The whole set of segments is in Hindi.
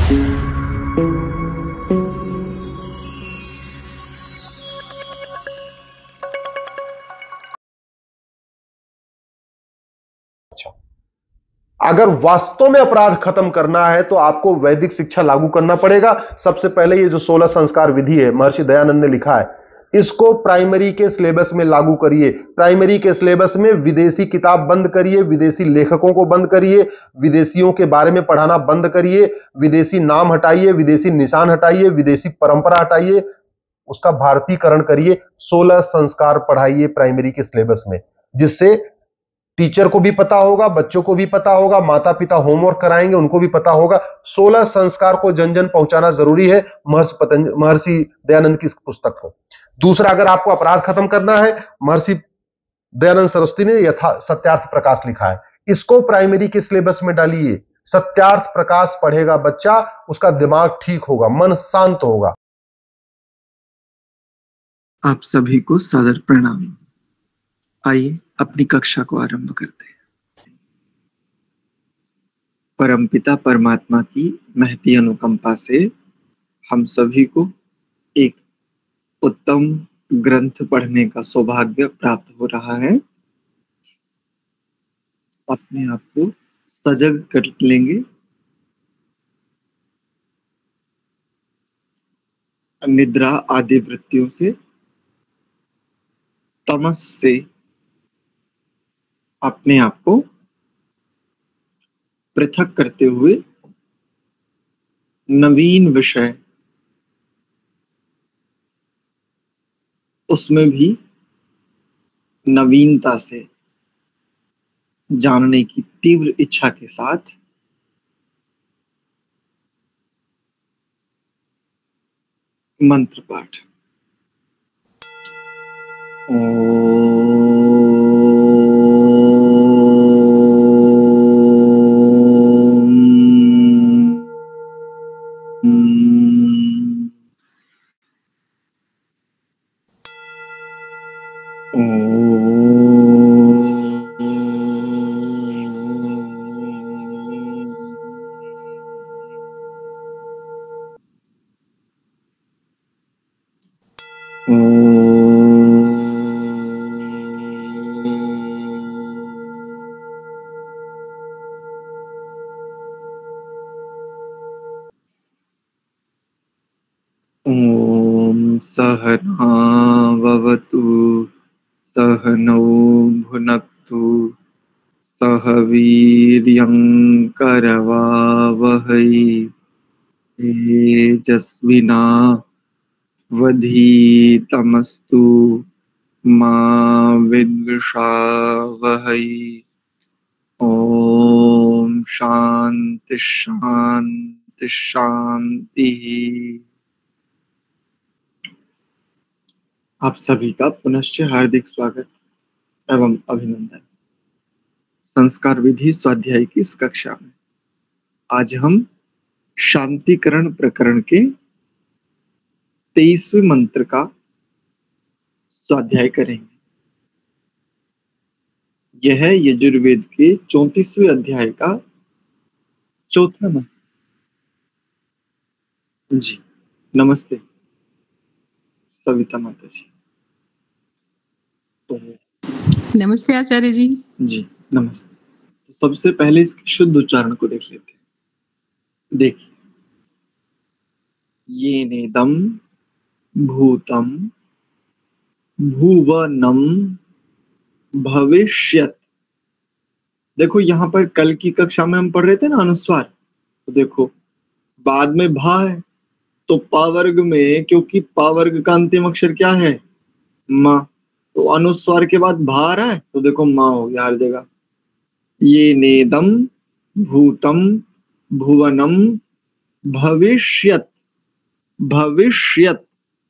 अगर वास्तव में अपराध खत्म करना है तो आपको वैदिक शिक्षा लागू करना पड़ेगा। सबसे पहले ये जो 16 संस्कार विधि है महर्षि दयानंद ने लिखा है, इसको प्राइमरी के सिलेबस में लागू करिए। प्राइमरी के सिलेबस में विदेशी किताब बंद करिए, विदेशी लेखकों को बंद करिए, विदेशियों के बारे में पढ़ाना बंद करिए, विदेशी नाम हटाइए, विदेशी निशान हटाइए, विदेशी परंपरा हटाइए, उसका भारतीकरण करिए। 16 संस्कार पढ़ाइए प्राइमरी के सिलेबस में, जिससे टीचर को भी पता होगा, बच्चों को भी पता होगा, माता पिता होमवर्क कराएंगे उनको भी पता होगा। 16 संस्कार को जन जन पहुंचाना जरूरी है, महर्षि दयानंद की इस पुस्तक को। दूसरा, अगर आपको अपराध खत्म करना है, महर्षि दयानंद सरस्वती ने सत्यार्थ प्रकाश लिखा है, इसको प्राइमरी के सिलेबस में डालिए। सत्यार्थ प्रकाश पढ़ेगा बच्चा, उसका दिमाग ठीक होगा, मन शांत होगा। आप सभी को सादर प्रणाम। आइए अपनी कक्षा को आरंभ करते हैं। परमपिता परमात्मा की महती अनुकंपा से हम सभी को एक उत्तम ग्रंथ पढ़ने का सौभाग्य प्राप्त हो रहा है। अपने आप को सजग कर लेंगे, निद्रा आदि वृत्तियों से, तमस से अपने आप को पृथक करते हुए नवीन विषय, उसमें भी नवीनता से जानने की तीव्र इच्छा के साथ मंत्र पाठ। सहना भवतु सहनौ भुनक्तु सह वीर्यं करवावहै तेजस्विना वधीतमस्तु मा विद्विषावहै। ओम शांति शांति शांति। आप सभी का पुनश्च हार्दिक स्वागत एवं अभिनंदन। संस्कार विधि स्वाध्याय की इस कक्षा में आज हम शांतिकरण प्रकरण के 23वें मंत्र का स्वाध्याय करेंगे। यह है यजुर्वेद के 34वें अध्याय का चौथा मंत्र। जी नमस्ते सविता माता जी। नमस्ते आचार्य जी। जी नमस्ते। तो सबसे पहले इसके शुद्ध उच्चारण को देख लेते हैं। देखिए, ये नेदम भूतम भुवनम भविष्यत। देखो यहाँ पर कल की कक्षा में हम पढ़ रहे थे ना अनुस्वार, तो देखो बाद में भा है, तो पा वर्ग में, क्योंकि पा वर्ग का अंतिम अक्षर क्या है मा, तो अनुस्वार के बाद भा आ रहा है, तो देखो माँ हो गया हर जगह। ये नेदम भूतम भुवनम भविष्यत। भविष्यत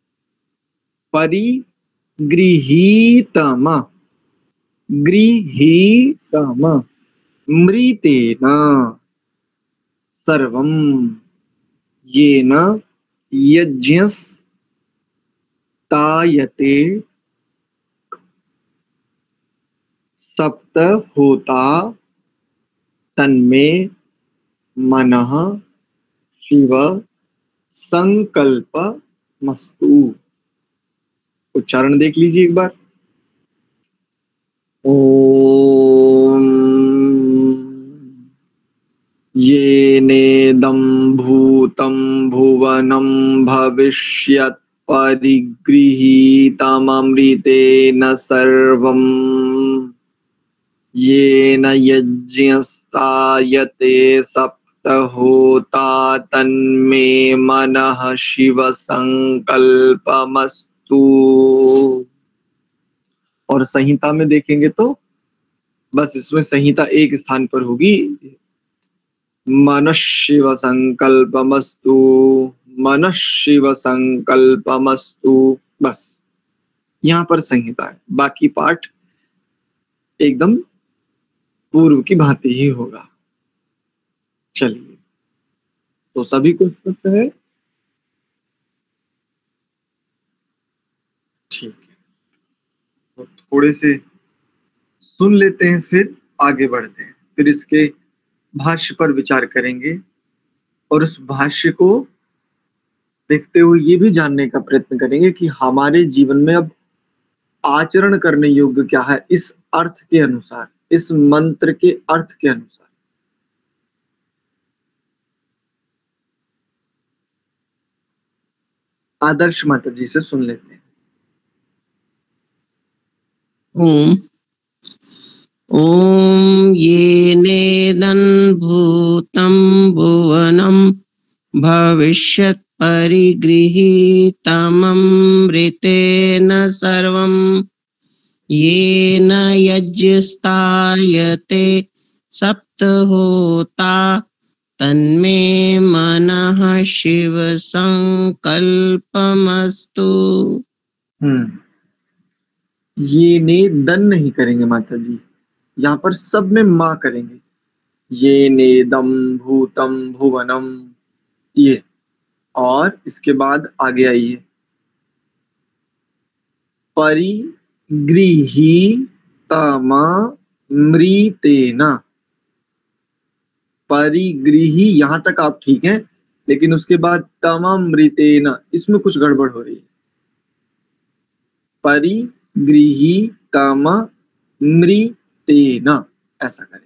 परिगृहीतम गृहीतम मृतेन सर्वं येन यज्ञस्तायते सप्त होता तन्मे मनः शिव संकल्पमस्तु। उच्चारण देख लीजिए एक बार। ओम येनेदं भूतं भुवनं भविष्यत् परिगृहीतममृतेन सर्वम् येन यज्ञस्तायते सप्तहोता तन्मे मनः शिव संकल्पमस्तु। और संहिता में देखेंगे तो बस इसमें संहिता एक स्थान पर होगी, मनः शिव संकल्पमस्तु, मनः शिव संकल्पमस्तु, बस यहाँ पर संहिता है। बाकी पाठ एकदम पूर्व की भांति ही होगा। चलिए, तो सभी को स्पष्ट है? ठीक है, तो थोड़े से सुन लेते हैं, फिर आगे बढ़ते हैं, फिर इसके भाष्य पर विचार करेंगे और उस भाष्य को देखते हुए ये भी जानने का प्रयत्न करेंगे कि हमारे जीवन में अब आचरण करने योग्य क्या है, इस अर्थ के अनुसार, इस मंत्र के अर्थ के अनुसार। आदर्श माता जी से सुन लेते हैं। ओम ओम येनेदं भूतं भुवनं भविष्यत् परिगृहीतममृतेन सर्वं येन यज्ञस्तायते सप्तहोता तन्मे मनः शिव संकल्पमस्तु। ये ने दन नहीं करेंगे माता जी, यहाँ पर सब में माँ करेंगे। ये नेदम भूतम भुवनम, ये, और इसके बाद आगे आइए, परिगृहीतममृतेन। परिगृही यहाँ तक आप ठीक हैं, लेकिन उसके बाद तममृतेन, इसमें कुछ गड़बड़ हो रही है। परिगृहीतममृतेन, ऐसा करें।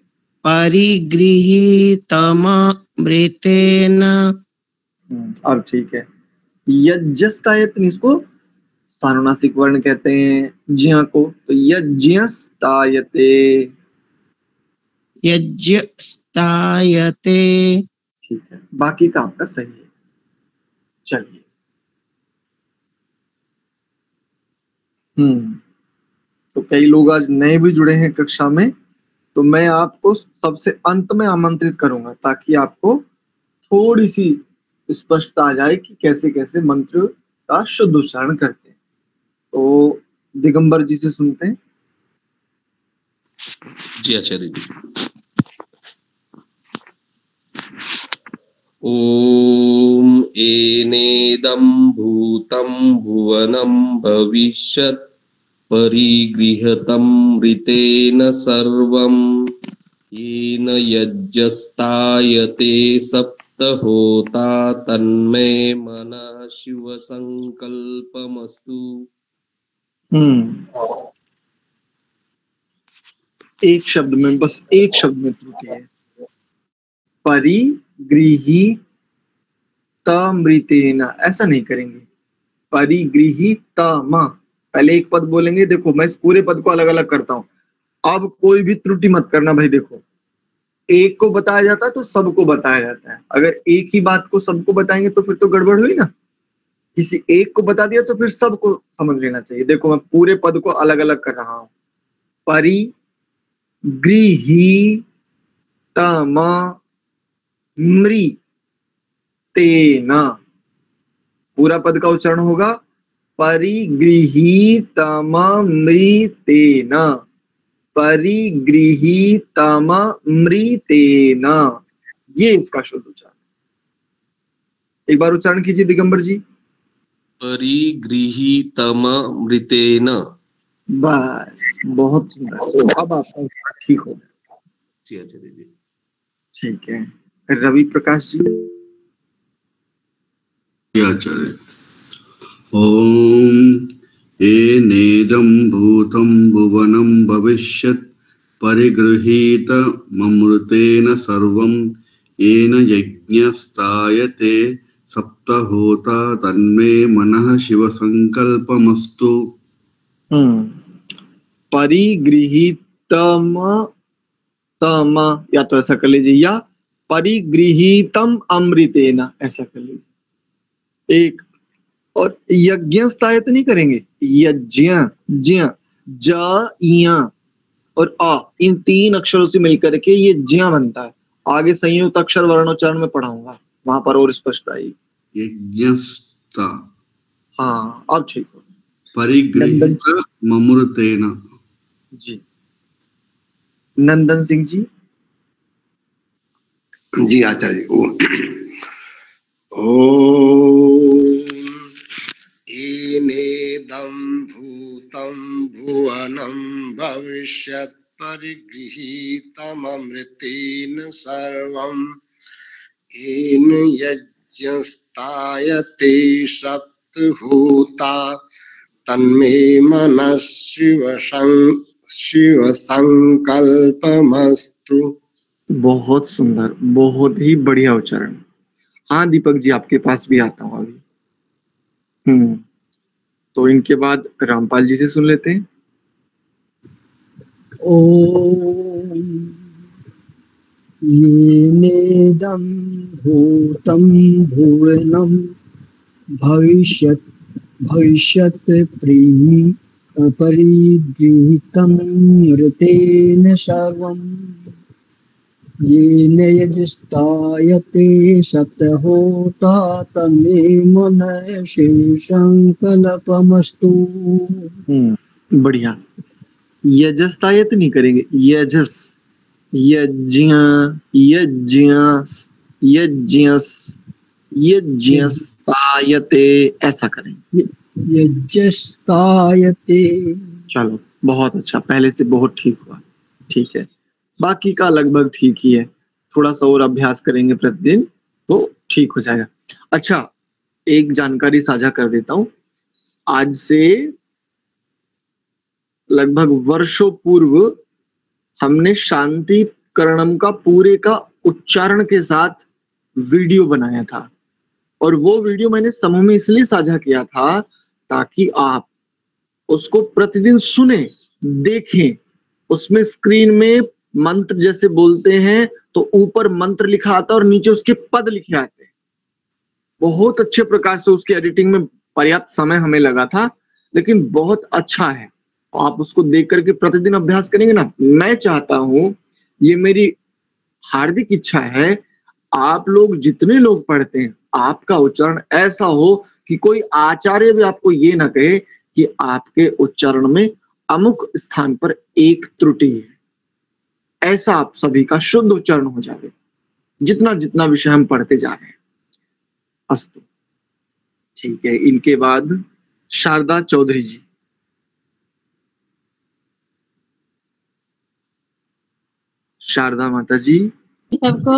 परिगृहीतममृतेन, अब ठीक है। यज्ञस्तायत, इसको सानुनासिक वर्ण कहते हैं, ज्ञ को, तो यज्ञस्तायते, यज्ञस्तायते। ठीक है, बाकी का आपका सही है। चलिए, तो कई लोग आज नए भी जुड़े हैं कक्षा में, तो मैं आपको सबसे अंत में आमंत्रित करूंगा ताकि आपको थोड़ी सी स्पष्टता आ जाए कि कैसे कैसे मंत्र का शुद्ध उच्चारण करते हैं। तो दिगंबर जी से सुनते हैं। जी आचार्य जी। ओम एनेदं भूतं भुवनं भविष्यत् परिगृह्यतममृतेन सर्वं येन यज्ञस्तायते सप्तहोता तन्मे मनः शिव संकल्पमस्तु। एक शब्द में, बस एक शब्द में त्रुटि है। परिगृहीतमृतेन, ऐसा नहीं करेंगे। परिगृहीतम, पहले एक पद बोलेंगे। देखो, मैं इस पूरे पद को अलग अलग करता हूं, अब कोई भी त्रुटि मत करना भाई। देखो, एक को बताया जाता है तो सबको बताया जाता है। अगर एक ही बात को सबको बताएंगे तो फिर तो गड़बड़ हुई ना। किसी एक को बता दिया तो फिर सबको समझ लेना चाहिए। देखो, मैं पूरे पद को अलग अलग कर रहा हूं। परिगृहीतममृतेन, पूरा पद का उच्चारण होगा परिगृहीतममृतेन, परिगृहीतममृतेन, ये इसका शुद्ध उच्चारण। एक बार उच्चारण कीजिए दिगंबर जी। परिगृहीतममृतेन। बस, बहुत सुंदर। अब आपका ठीक हो गया। जी आचार्य जी। ठीक है, रवि प्रकाश जी। आचार्य। ओम येनेदं भूतं भुवनं भविष्यत् परिगृहीतममृतेन सर्वं येन यज्ञस्तायते सप्तहोता तन्मे मनः शिवसंकल्पमस्तु। परिगृहीतम तम, या तो ऐसा कर लीजिए, या परिगृहीतम अमृतेन, ऐसा कर लीजिए एक। और यज्ञस्तायत नहीं करेंगे, यज्ञ, ज्ञ, ज, य और अ, इन 3 अक्षरों से मिलकर के ये ज्ञ बनता है। आगे संयुक्त अक्षर वर्णोच्चारण में पढ़ाऊंगा, वहां पर और स्पष्ट आएगी। यज्ञस्ता, हाँ अब ठीक हो। परिगृहीतममृतेन। जी नंदन सिंह जी। जी आचार्य। ओम येनेदं भूतं भुवनं भविष्यत् परिगृहीतममृतेन सर्वं येन यज्ञस्तायते सप्तहोता तन्मे मनः शिवसंकल्पमस्तु। बहुत सुंदर, बहुत ही बढ़िया उच्चारण। हाँ दीपक जी, आपके पास भी आता हूँ अभी। तो इनके बाद रामपाल जी से सुन लेते हैं। ओम येनेदं भूतं भुवनं भविष्यत् परिगृहीतं मृतेन सर्वं येन यज्ञस्तायते सप्तहोता तन्मे मनः शिवसंकल्पमस्तु। बढ़िया। यजस्तायत नहीं करेंगे, यजस, यज्ञ, यज्ञस, यज्ञस, यज्ञस्तायते, ऐसा करेंगे। यज्ञस्तायते। चलो बहुत अच्छा, पहले से बहुत ठीक हुआ। ठीक है, बाकी का लगभग ठीक ही है, थोड़ा सा और अभ्यास करेंगे प्रतिदिन तो ठीक हो जाएगा। अच्छा, एक जानकारी साझा कर देता हूं। आज से लगभग वर्षों पूर्व हमने शांति करणम का पूरे का उच्चारण के साथ वीडियो बनाया था, और वो वीडियो मैंने समूह में इसलिए साझा किया था ताकि आप उसको प्रतिदिन सुने, देखें। उसमें स्क्रीन में मंत्र जैसे बोलते हैं तो ऊपर मंत्र लिखा आता है और नीचे उसके पद लिखे आते हैं। बहुत अच्छे प्रकार से उसकी एडिटिंग में पर्याप्त समय हमें लगा था, लेकिन बहुत अच्छा है। आप उसको देख करके प्रतिदिन अभ्यास करेंगे ना, मैं चाहता हूं, ये मेरी हार्दिक इच्छा है, आप लोग जितने लोग पढ़ते हैं आपका उच्चारण ऐसा हो कि कोई आचार्य भी आपको ये ना कहे कि आपके उच्चारण में अमुक स्थान पर एक त्रुटि है। ऐसा आप सभी का शुद्ध उच्चारण हो जाए, जितना जितना विषय हम पढ़ते जा रहे हैं। अस्तु, ठीक है। इनके बाद शारदा चौधरी जी। शारदा माता जी। सबको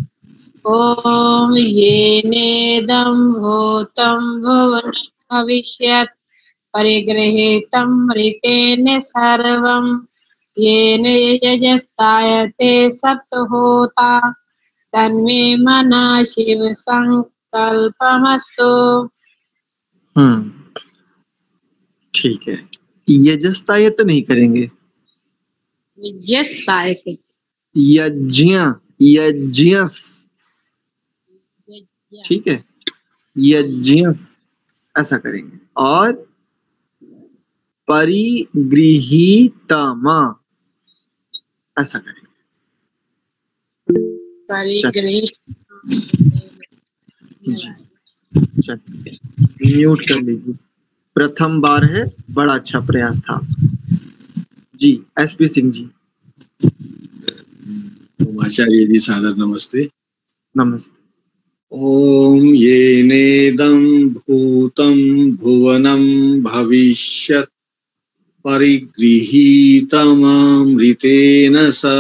ओम येनेदं भूतं भुवनं भविष्यत् परिगृहीतं मृतेन सर्वं येन यजस्तायते सप्तहोता तन्मे मनः शिवसंकल्पमस्तु। ठीक है, यजस्तायत नहीं करेंगे, यजस्तायते, यज्ञ, यज्ञस, ठीक है, यज्ञस ऐसा करेंगे। और परिगृहीतम ऐसा करेंगे। म्यूट कर लीजिए, प्रथम बार है, बड़ा अच्छा प्रयास था। जी एसपी सिंह जी। आचार्य जी सादर नमस्ते। नमस्ते। ओम येनेदं भूतं भुवनं भविष्यत् परिगृहीतममृतेन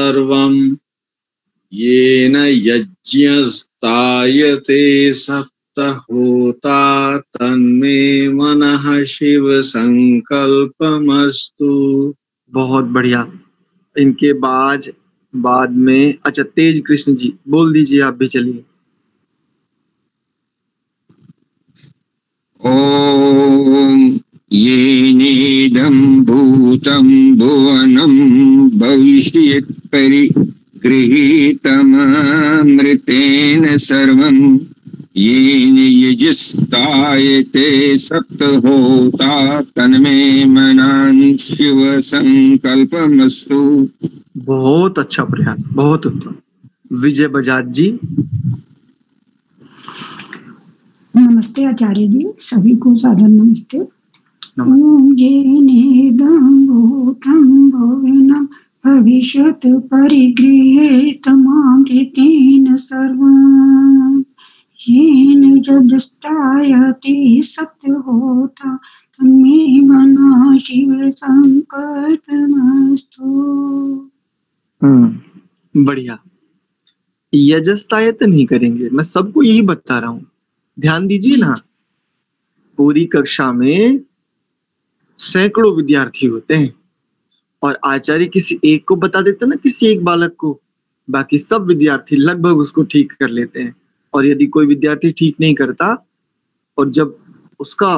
सर्वं येन यज्ञस्तायते सप्तहोता होता तन्मे मनः शिव संकल्पमस्तु। बहुत बढ़िया। इनके बाद में अच्छा तेज कृष्ण जी बोल दीजिए, आप भी चलिए। ॐ येनेदं भूतं भुवनं भविष्यत् परिगृहीतममृतेन सर्वं येन यजस्तायते सप्तहोता तन्मे मनान् शिव संकल्पमस्तु। बहुत अच्छा प्रयास, बहुत उत्तम। विजय बजाज जी। नमस्ते आचार्य जी, सभी को सादर नमस्ते। नमस्ते। ओम येनेदं भूतं भुवनं भविष्यत् परिगृहीतममृतेन सर्वं येन यजस्तायते सप्तहोता तन्मे मनः शिव संकल्पमस्तु। बढ़िया। यजस्तायत नहीं करेंगे, मैं सबको यही बता रहा हूं, ध्यान दीजिए ना। पूरी कक्षा में सैकड़ों विद्यार्थी होते हैं और आचार्य किसी एक को बता देते ना, किसी एक बालक को, बाकी सब विद्यार्थी लगभग उसको ठीक कर लेते हैं। और यदि कोई विद्यार्थी ठीक नहीं करता और जब उसका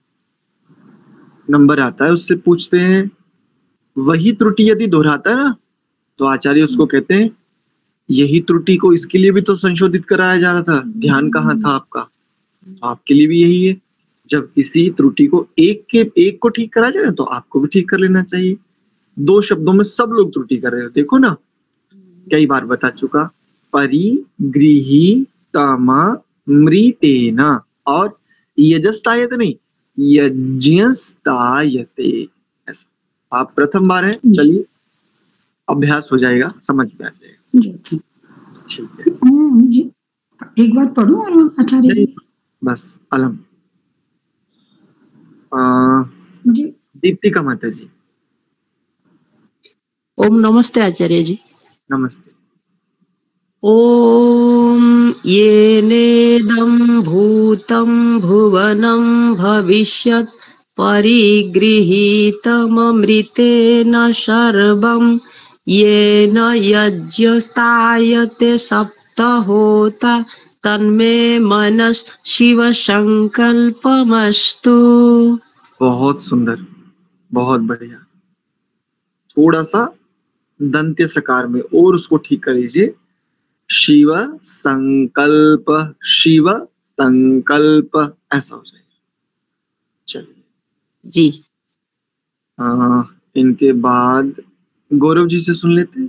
नंबर आता है, उससे पूछते हैं, वही त्रुटि यदि दोहराता है ना, तो आचार्य उसको कहते हैं यही त्रुटि को इसके लिए भी तो संशोधित कराया जा रहा था, ध्यान कहाँ था आपका? तो आपके लिए भी यही है, जब किसी त्रुटि को एक को ठीक करा जाए तो आपको भी ठीक कर लेना चाहिए। दो शब्दों में सब लोग त्रुटि कर रहे हैं, देखो ना, कई बार बता चुका। परिगृहीतममृतेन और यजस्तायते नहीं, यज्ञस्तायते। ऐसा आप प्रथम बार है, चलिए अभ्यास हो जाएगा, समझ में आ जाएगा। ठीक है, एक बार पढ़ूं और आचार्य जी? बस अलम। जी दीप्तिका माता जी। ओम नमस्ते आचार्य जी। नमस्ते। ओम येनेदं भूतं भुवनं भविष्यत् परिगृहीतममृतेन सर्वं येन यज्ञस्तायते सप्तहोता तन्मे मनः शिव संकल्पमस्तु। बहुत सुंदर, बहुत बढ़िया। थोड़ा सा दंत्य सकार में और उसको ठीक कर लीजिए। शिव संकल्प, शिव संकल्प, ऐसा हो जाएगा। चलिए जी। इनके बाद गौरव जी से सुन लेते हैं।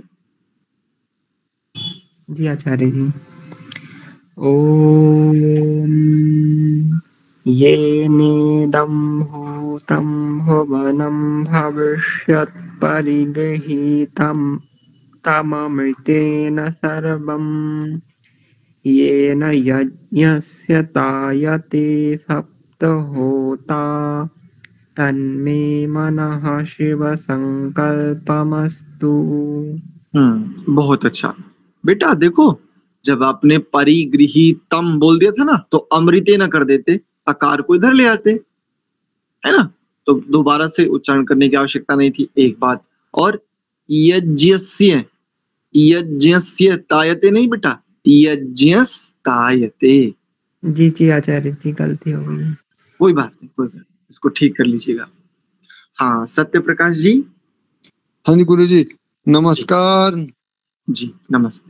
जी आचार्य जी। ओम येनेदं भूतं भुवनं भविष्यत् परिगृहीतममृतेन सर्वं येन यज्ञस्य तायते सप्तहोता तन्मे मनः शिव संकल्पमस्तु। बहुत अच्छा बेटा। देखो, जब आपने परिगृहीतम बोल दिया था ना, तो अमृते न कर देते, अकार को इधर ले आते, है ना, तो दोबारा से उच्चारण करने की आवश्यकता नहीं थी, एक बात। और यज्ञस्य, यज्ञस्य तायते नहीं बेटा, यज्ञस्तायते। जी जी आचार्य जी, गलती हो गई। कोई बात नहीं, कोई बात नहीं, इसको ठीक कर लीजिएगा। हाँ सत्य प्रकाश जी। हाँ जी गुरु जी, नमस्कार जी। नमस्ते।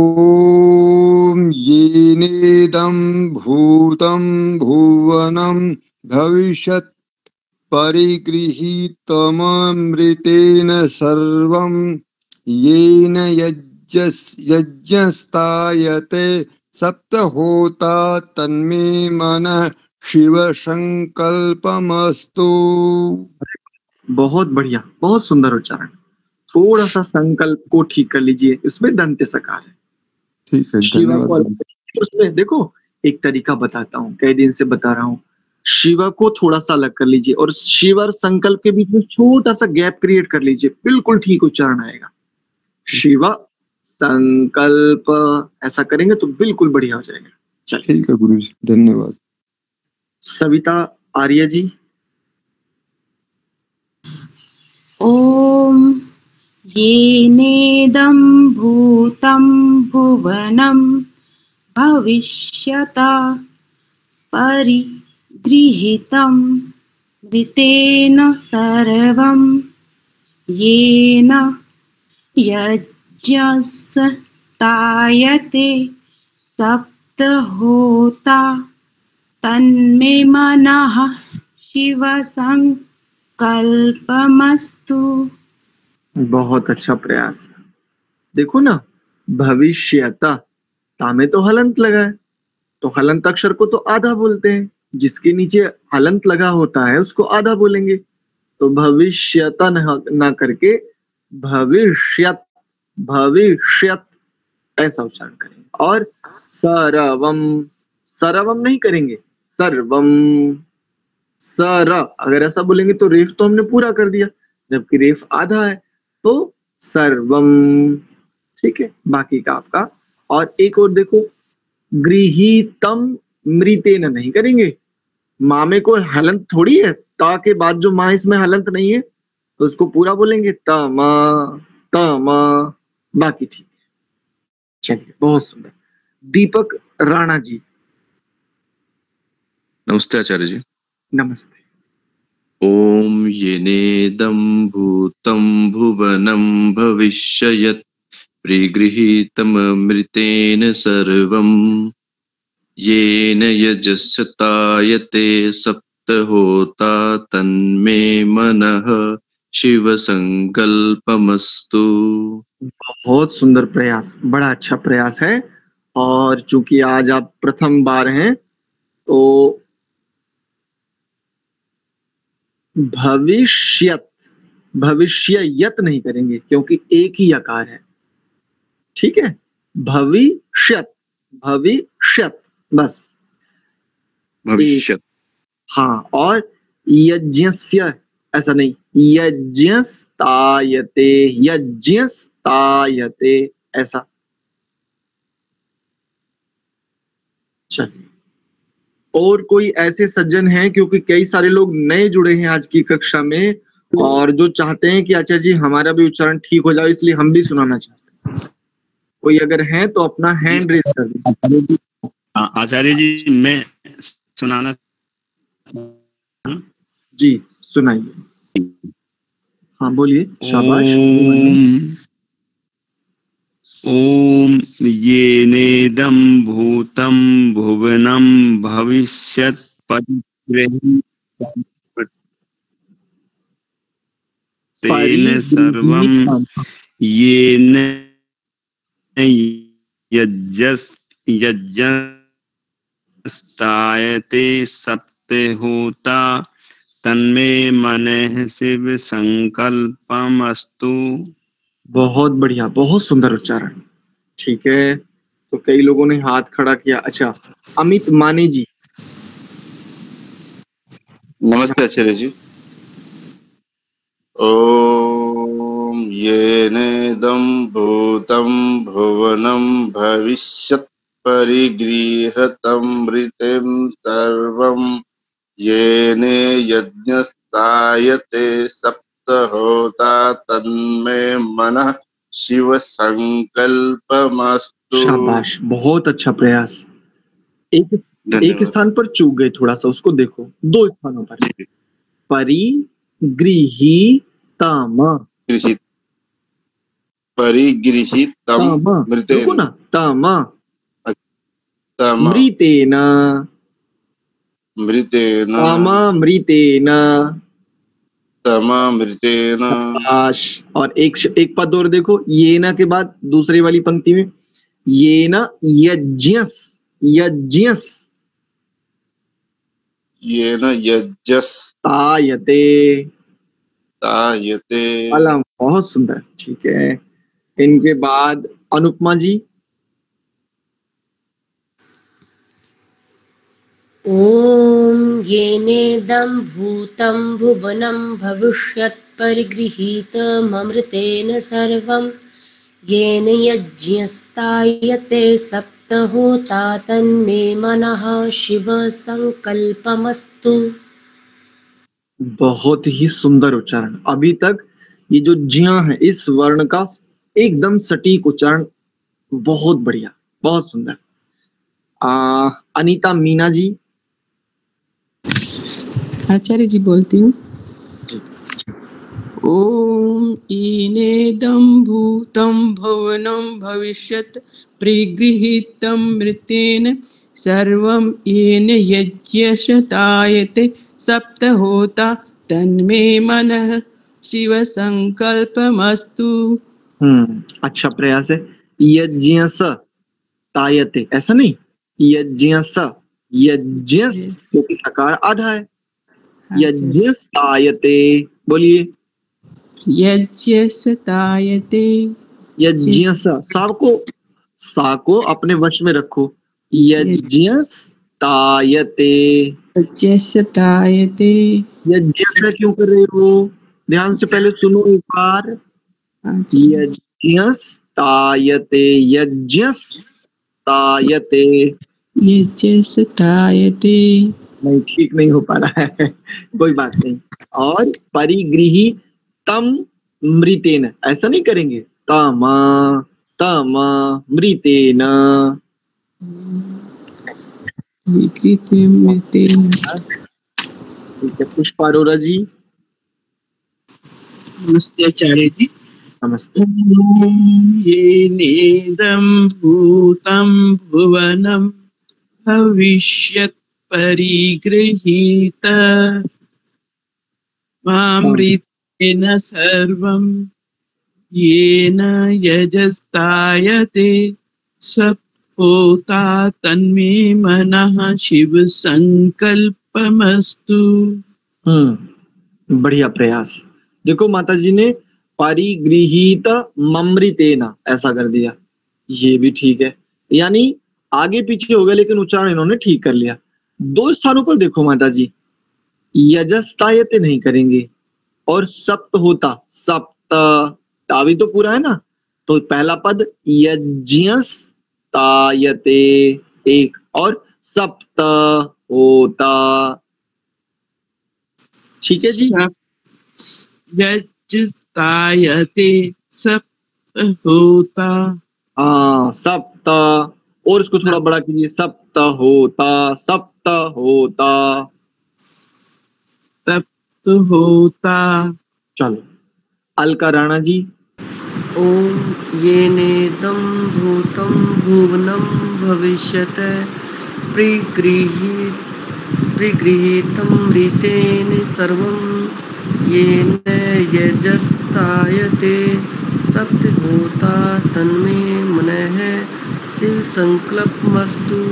ओम येनेदं भूतं भुवनं भविष्यत् परिगृहीतममृतेन सर्वं येन यज्ञस्तायते सप्तहोता तन्मे मनः शिव संकल्पमस्तु। बहुत बढ़िया, बहुत सुंदर उच्चारण। थोड़ा सा संकल्प को ठीक कर लीजिए, इसमें दंत्य सकार है। ठीक है, शिवा को उसमें देखो, एक तरीका बताता हूँ, कई दिन से बता रहा हूँ। शिवा को थोड़ा सा अलग कर लीजिए और शिव और संकल्प के बीच में छोटा सा गैप क्रिएट कर लीजिए, बिल्कुल ठीक उच्चारण आएगा। शिवा संकल्प, ऐसा करेंगे तो बिल्कुल बढ़िया हो जाएगा। ठीक है गुरु जी, धन्यवाद। सविता आर्य जी। ॐ येनेदं भूतं भुवनं भविष्यता परिगृहीतं मृतेन सर्वं येन यज्ञस्तायते सप्तहोता तन्मे मनः शिवसंकल्पमस्तु। बहुत अच्छा प्रयास। देखो ना, भविष्यता ता में तो हलंत लगा है, तो हलंत अक्षर को तो आधा बोलते हैं, जिसके नीचे हलंत लगा होता है उसको आधा बोलेंगे। तो भविष्यता ना करके भविष्यत, भविष्यत ऐसा उच्चारण करेंगे। और सर्वम, सर्वम नहीं करेंगे, सर्वम। सर अगर ऐसा बोलेंगे तो रेफ तो हमने पूरा कर दिया, जबकि रेफ आधा है, तो सर्वम। ठीक है, बाकी का आपका। और एक और देखो, गृहीतम मृतेन नहीं करेंगे। माँ में कोई हलंत थोड़ी है, ता के बाद जो माँ इसमें हलंत नहीं है तो उसको पूरा बोलेंगे तमा, तमा। बाकी ठीक है। चलिए, बहुत सुंदर। दीपक राणा जी। नमस्ते आचार्य जी। नमस्ते। ओम येनेदं भूतं भुवनं भविष्यत् परिगृहीतममृतेन सर्वं येन यजस्यतायते सप्तहोता तन्मे मनः शिव संकल्पमस्तु। बहुत सुंदर प्रयास, बड़ा अच्छा प्रयास है। और चूंकि आज आप प्रथम बार हैं तो भविष्यत, भविष्ययत नहीं करेंगे क्योंकि एक ही आकार है। ठीक है, भविष्यत, भविष्यत बस भविष्यत। हाँ, और यज्ञस्य ऐसा नहीं, यज्ञस्तायते, यज्ञस्तायते ऐसा। चलिए, और कोई ऐसे सज्जन हैं, क्योंकि कई सारे लोग नए जुड़े हैं आज की कक्षा में और जो चाहते हैं कि आचार्य जी हमारा भी उच्चारण ठीक हो जाए, इसलिए हम भी सुनाना चाहते हैं। कोई अगर है तो अपना हैंड रेज कर दीजिए। आचार्य जी मैं सुनाना जी, सुनाइए। हाँ बोलिए, शाबाश। ओम येनेदं भूतं भुवनं भविष्यत् परिगृहीतं सर्वं येन यज्ञस्तायते सप्तहोता तन्मे मनः शिव संकल्पमस्तु। बहुत बढ़िया, बहुत सुंदर उच्चारण। ठीक है, तो कई लोगों ने हाथ खड़ा किया। अच्छा, अमित माने जी। नमस्ते आचार्य जी। ओम येनेदं भूतं भुवनं भविष्यत् परिगृहीतं मृतें सर्वं येन यज्ञस्तायते सप्तहोता तन्मे मनः शिव संकल्पमस्तु। शाबाश, बहुत अच्छा प्रयास। एक स्थान पर चूक गए थोड़ा सा, उसको देखो। दो स्थानों पर परिगृहीतम, परिगृहीतम मृतेन, देखो ना, तम मृतेन, मृतेन, मृतेन, मृतेन। और एक पद और देखो, ये ना के बाद दूसरी वाली पंक्ति में ये ना यज्ञस, यज्ञस, ये न यज्ञस्तायते, तायते। अलम, बहुत सुंदर। ठीक है, इनके बाद अनुपमा जी। ॐ येनेदं भूतं भुवनं भविष्यत् परिगृहीतममृतेन सर्वं येन यज्ञस्तायते सप्तहोता तन्मे मनः शिव संकल्पमस्तु। बहुत ही सुंदर उच्चारण। अभी तक ये जो ज्या है इस वर्ण का एकदम सटीक उच्चारण, बहुत बढ़िया, बहुत सुंदर। अनीता मीना जी। आचार्य जी बोलती हूँ। ओम इनेदं भूतं भवनं भविष्यत् परिगृहीतं मृतेन सर्वं येन यज्ञशतायते सप्तहोता तन्मे मनः शिव संकल्पमस्तु। अच्छा प्रयास है। यज्ञस तायते, ऐसा नहीं, यज्ञस, यज्ञस क्योंकि सकार आधा है। यज्ञस तायते, बोलिए। यज्ञशतायते, यज्ञस, सा को अपने वश में रखो। यज्ञस तायते, यज्ञशतायते। यज्ञस क्यों कर रहे हो? ध्यान से पहले सुनो एक बार। यज्ञस तायते, यज्ञस तायते, यज्ञशतायते। नहीं, ठीक नहीं हो पा रहा है, कोई बात नहीं। और परिगृहीतम मृतेन, ऐसा नहीं करेंगे। तम तम मृतेन, ठीक है। पुष्पा अरोरा जी। नमस्ते आचार्य जी। नमस्ते। येनेदं भूतं भुवनं भविष्यत् परिगृहीत मामृतेन सर्वं येन यजस्तायते सप्तहोता तन्मे मनः शिव संकल्पमस्तु। बढ़िया प्रयास। देखो माता जी ने परिगृहीत ममृतेन ऐसा कर दिया, ये भी ठीक है, यानी आगे पीछे हो गया लेकिन उच्चारण इन्होंने ठीक कर लिया। दो स्थानों पर देखो माता जी, यजस्तायते नहीं करेंगे और सप्त होता, सप्त तावी तो पूरा है ना, तो पहला पद यज्ञस्तायते एक, और सप्त होता, ठीक है जी। यजस्तायते सप्त होता, हाँ सप्त, और इसको थोड़ा बड़ा कीजिए, सप्त होता, सप्त होता, सप्त होता। चलो अलका राणा जी। ओम येनेदं भूतं भुवनं भविष्यत् परिगृहीतं मृतेन सर्वं येन यजस्तायते सप्तहोता तन्मे मनः शिव संकल्पमस्तु।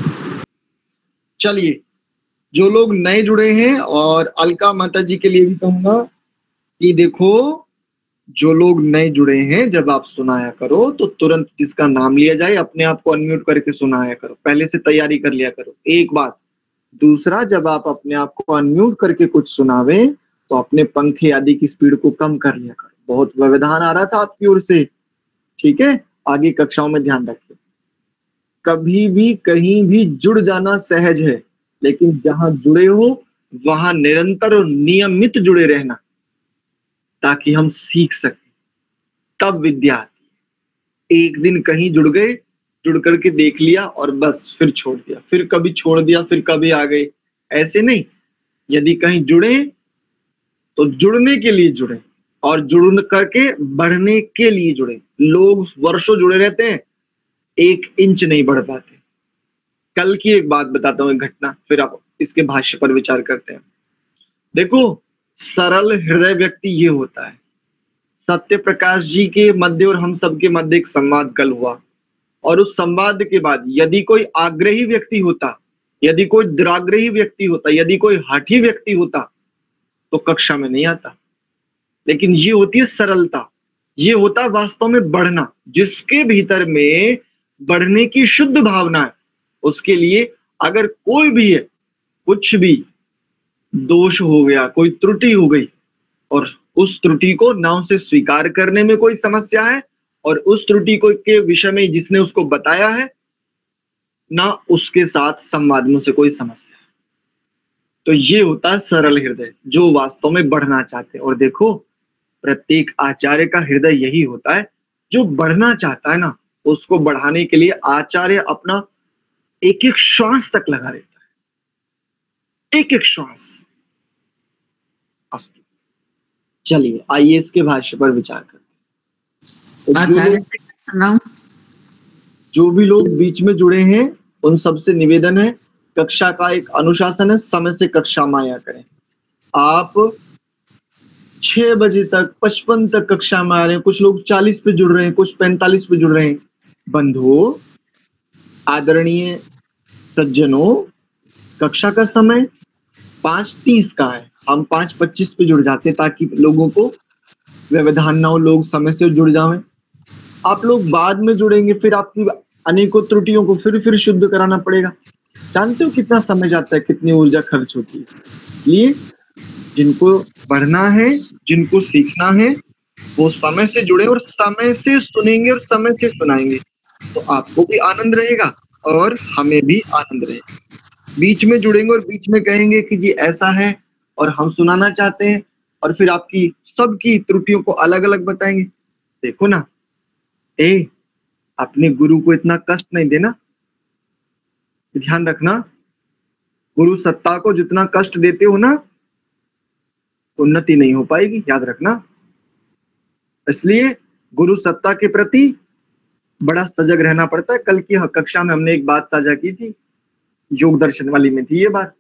चलिए, जो लोग नए जुड़े हैं, और अलका माता जी के लिए भी कहूंगा कि देखो, जो लोग नए जुड़े हैं, जब आप सुनाया करो तो तुरंत जिसका नाम लिया जाए अपने आप को अनम्यूट करके सुनाया करो, पहले से तैयारी कर लिया करो, एक बात। दूसरा, जब आप अपने आप को अनम्यूट करके कुछ सुनावे तो अपने पंखे आदि की स्पीड को कम कर लिया करो। बहुत व्यवधान आ रहा था आपकी ओर से, ठीक है, आगे कक्षाओं में ध्यान रखिए। कभी भी कहीं भी जुड़ जाना सहज है, लेकिन जहां जुड़े हो वहां निरंतर और नियमित जुड़े रहना, ताकि हम सीख सकें। तब विद्या आती है। एक दिन कहीं जुड़ गए, जुड़ करके देख लिया और बस फिर छोड़ दिया, फिर कभी छोड़ दिया, फिर कभी आ गए, ऐसे नहीं। यदि कहीं जुड़े तो जुड़ने के लिए जुड़े, और जुड़ करके बढ़ने के लिए जुड़े। लोग वर्षों जुड़े रहते हैं, 1 इंच नहीं बढ़ पाते। कल की एक बात बताता हूं, एक घटना, फिर आप इसके भाष्य पर विचार करते हैं। देखो, सरल हृदय व्यक्ति ये होता है। सत्य प्रकाश जी के मध्य और हम सबके मध्य एक संवाद कल हुआ, और उस संवाद के बाद यदि कोई आग्रही व्यक्ति होता, यदि कोई दुराग्रही व्यक्ति होता, यदि कोई हठी व्यक्ति होता, तो कक्षा में नहीं आता। लेकिन ये होती है सरलता, ये होता है वास्तव में बढ़ना। जिसके भीतर में बढ़ने की शुद्ध भावना है, उसके लिए अगर कोई भी है, कुछ भी दोष हो गया, कोई त्रुटि हो गई, और उस त्रुटि को ना उसे स्वीकार करने में कोई समस्या है और उस त्रुटि को के विषय में जिसने उसको बताया है ना उसके साथ संवाद में से कोई समस्या। तो ये होता है सरल हृदय, जो वास्तव में बढ़ना चाहते हैं। और देखो, प्रत्येक आचार्य का हृदय यही होता है, जो बढ़ना चाहता है ना उसको बढ़ाने के लिए आचार्य अपना एक एक श्वास तक लगा रहता है, एक एक श्वास। अस्तु, चलिए आइए इसके भाष्य पर विचार करते हैं। जो भी लोग बीच में जुड़े हैं उन सबसे निवेदन है, कक्षा का एक अनुशासन है, समय से कक्षा में आया करें। आप 6 बजे तक 55 तक कक्षा में आ रहे हैं, कुछ लोग 40 पे जुड़ रहे हैं, कुछ 45 पे जुड़ रहे हैं। बंधुओं, आदरणीय सज्जनों, कक्षा का समय 5:30 का है, हम 5:25 पे जुड़ जाते हैं ताकि लोगों को व्यवधान ना हो, लोग समय से जुड़ जाएं। आप लोग बाद में जुड़ेंगे, फिर आपकी अनेकों त्रुटियों को फिर शुद्ध कराना पड़ेगा। जानते हो कितना समय जाता है, कितनी ऊर्जा खर्च होती है। इसलिए जिनको बढ़ना है, जिनको सीखना है, वो समय से जुड़े और समय से सुनेंगे और समय से सुनाएंगे, तो आपको भी आनंद रहेगा और हमें भी आनंद रहेगा। बीच में जुड़ेंगे और बीच में कहेंगे कि जी ऐसा है और हम सुनाना चाहते हैं, और फिर आपकी सबकी त्रुटियों को अलग अलग बताएंगे। देखो ना, अपने गुरु को इतना कष्ट नहीं देना, ध्यान रखना। गुरु सत्ता को जितना कष्ट देते हो ना, उन्नति नहीं हो पाएगी, याद रखना। इसलिए गुरु सत्ता के प्रति बड़ा सजग रहना पड़ता है। कल की कक्षा में हमने एक बात साझा की थी, योग दर्शन वाली में थी ये बात।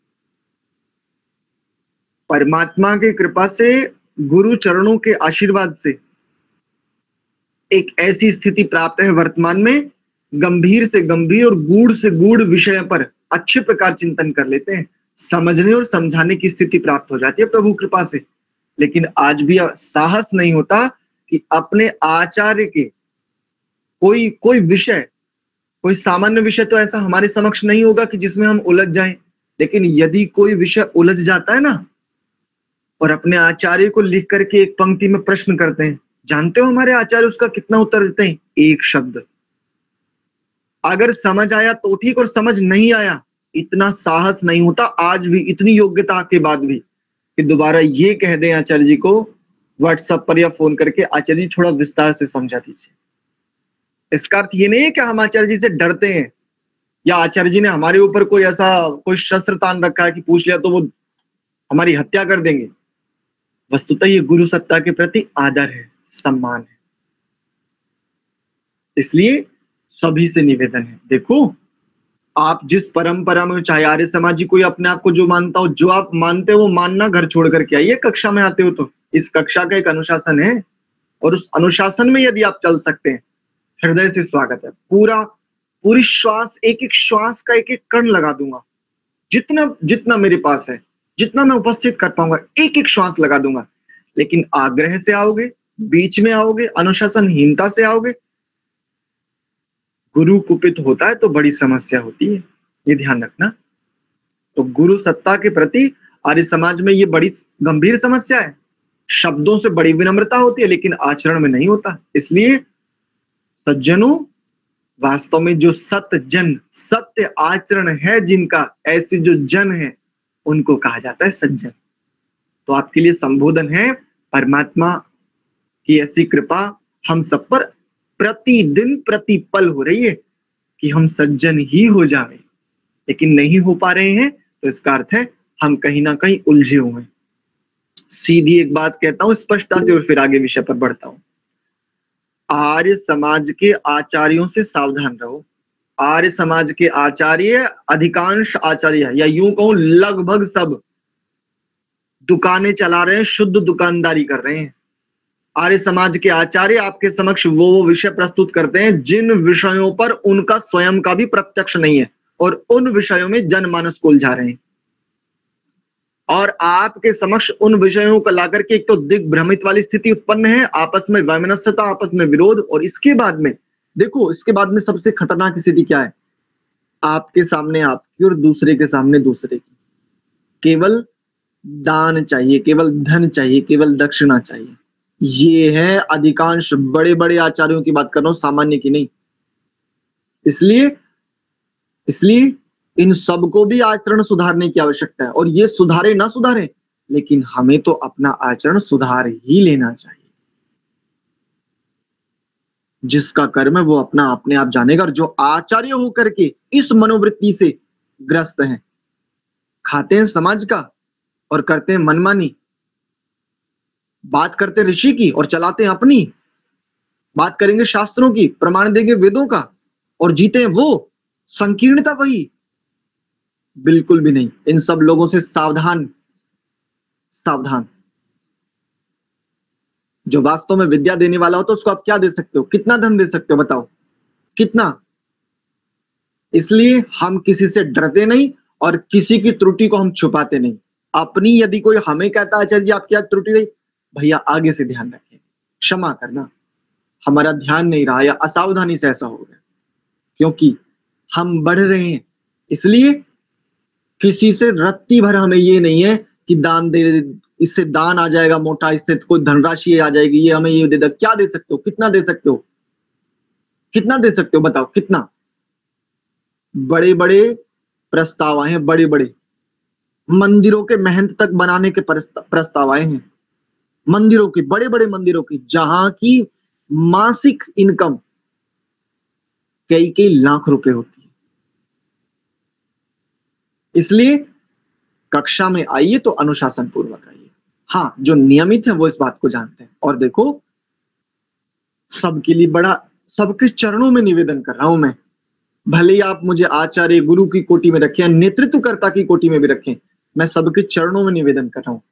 परमात्मा की कृपा से, गुरु चरणों के आशीर्वाद से एक ऐसी स्थिति प्राप्त है वर्तमान में, गंभीर से गंभीर और गूढ़ से गूढ़ विषय पर अच्छे प्रकार चिंतन कर लेते हैं, समझने और समझाने की स्थिति प्राप्त हो जाती है प्रभु कृपा से। लेकिन आज भी साहस नहीं होता कि अपने आचार्य के कोई विषय, कोई सामान्य विषय तो ऐसा हमारे समक्ष नहीं होगा कि जिसमें हम उलझ जाएं, लेकिन यदि कोई विषय उलझ जाता है ना, और अपने आचार्य को लिख करके एक पंक्ति में प्रश्न करते हैं, जानते हो हमारे आचार्य उसका कितना उत्तर देते हैं? एक शब्द। अगर समझ आया तो ठीक, और समझ नहीं आया, इतना साहस नहीं होता आज भी, इतनी योग्यता के बाद भी, कि दोबारा ये कह दें आचार्य जी को व्हाट्सएप पर या फोन करके, आचार्य जी थोड़ा विस्तार से समझा दीजिए। इसका अर्थ ये नहीं है कि हम आचार्य जी से डरते हैं, या आचार्य जी ने हमारे ऊपर कोई शस्त्र तान रखा है कि पूछ लिया तो वो हमारी हत्या कर देंगे। वस्तुतः ये गुरु सत्ता के प्रति आदर है, सम्मान है। इसलिए सभी से निवेदन है, देखो आप जिस परंपरा में, चाहे आर्य समाजी कोई अपने आप को जो मानता हो, जो आप मानते हो वो मानना घर छोड़ करके आइए। कक्षा में आते हो तो इस कक्षा का एक अनुशासन है, और उस अनुशासन में यदि आप चल सकते हैं, हृदय से स्वागत है। पूरी श्वास, एक एक श्वास का एक एक कण लगा दूंगा, जितना मेरे पास है, जितना मैं उपस्थित कर पाऊंगा, एक एक श्वास लगा दूंगा। लेकिन आग्रह से आओगे, बीच में आओगे, अनुशासनहीनता से आओगे, गुरु कुपित होता है तो बड़ी समस्या होती है, ये ध्यान रखना। तो गुरु सत्ता के प्रति आर्य समाज में ये बड़ी गंभीर समस्या है। शब्दों से बड़ी विनम्रता होती है, लेकिन आचरण में नहीं होता। इसलिए सज्जनों, वास्तव में जो सत्य आचरण है जिनका, ऐसे जो जन है, उनको कहा जाता है सज्जन। तो आपके लिए संबोधन है, परमात्मा की ऐसी कृपा हम सब पर प्रतिदिन प्रतिपल हो रही है कि हम सज्जन ही हो जाएं, लेकिन नहीं हो पा रहे हैं, तो इसका अर्थ है हम कहीं ना कहीं उलझे हुए हैं। सीधी एक बात कहता हूं स्पष्टता से, और फिर आगे विषय पर बढ़ता हूं। आर्य समाज के आचार्यों से सावधान रहो। आर्य समाज के आचार्य, अधिकांश आचार्य, या यूं कहूं लगभग सब दुकानें चला रहे हैं, शुद्ध दुकानदारी कर रहे हैं। आर्य समाज के आचार्य आपके समक्ष वो विषय प्रस्तुत करते हैं जिन विषयों पर उनका स्वयं का भी प्रत्यक्ष नहीं है, और उन विषयों में जनमानस को उलझा रहे हैं। और आपके समक्ष उन विषयों को लाकर के एक तो दिग्भ्रमित वाली स्थिति उत्पन्न है, आपस में वैमनस्यता, आपस में विरोध, और इसके बाद में देखो, इसके बाद में सबसे खतरनाक स्थिति क्या है? आपके सामने आपकी और दूसरे के सामने दूसरे की। केवल दान चाहिए, केवल धन चाहिए, केवल दक्षिणा चाहिए। ये है अधिकांश बड़े बड़े आचार्यों की बात कर रहा हूं, सामान्य की नहीं। इसलिए इन सबको भी आचरण सुधारने की आवश्यकता है, और ये सुधारे ना सुधारे, लेकिन हमें तो अपना आचरण सुधार ही लेना चाहिए। जिसका कर्म है वो अपने आप जानेगा। और जो आचार्य होकर के इस मनोवृत्ति से ग्रस्त हैं, खाते हैं समाज का और करते हैं मनमानी, बात करते ऋषि की और चलाते हैं अपनी, बात करेंगे शास्त्रों की, प्रमाण देंगे वेदों का और जीते हैं वो, संकीर्णता वही, बिल्कुल भी नहीं। इन सब लोगों से सावधान सावधान। जो वास्तव में विद्या देने वाला हो तो उसको आप क्या दे सकते हो, कितना धन दे सकते हो, बताओ कितना। इसलिए हम किसी से डरते नहीं और किसी की त्रुटि को हम छुपाते नहीं। अपनी यदि कोई हमें कहता है आचार्य जी आपकी आज त्रुटि रही, भैया आगे से ध्यान रखें, क्षमा करना, हमारा ध्यान नहीं रहा या असावधानी से ऐसा हो गया, क्योंकि हम बढ़ रहे हैं। इसलिए किसी से रत्ती भर हमें ये नहीं है कि दान दे, इससे दान आ जाएगा मोटा, इससे कोई धनराशि आ जाएगी, ये हमें ये दे दे। क्या दे सकते हो, कितना दे सकते हो, कितना दे सकते हो, बताओ कितना। बड़े बड़े प्रस्ताव आए हैं, बड़े बड़े मंदिरों के महंत तक बनाने के प्रस्ताव आए हैं, मंदिरों की, बड़े बड़े मंदिरों की, जहां की मासिक इनकम कई कई लाख रुपए होती है। इसलिए कक्षा में आइए तो अनुशासन पूर्वक आइए। हाँ, जो नियमित है वो इस बात को जानते हैं। और देखो, सबके लिए बड़ा, सबके चरणों में निवेदन कर रहा हूं मैं, भले ही आप मुझे आचार्य गुरु की कोटि में रखें, नेतृत्वकर्ता की कोटि में भी रखें, मैं सबके चरणों में निवेदन कर रहा हूं,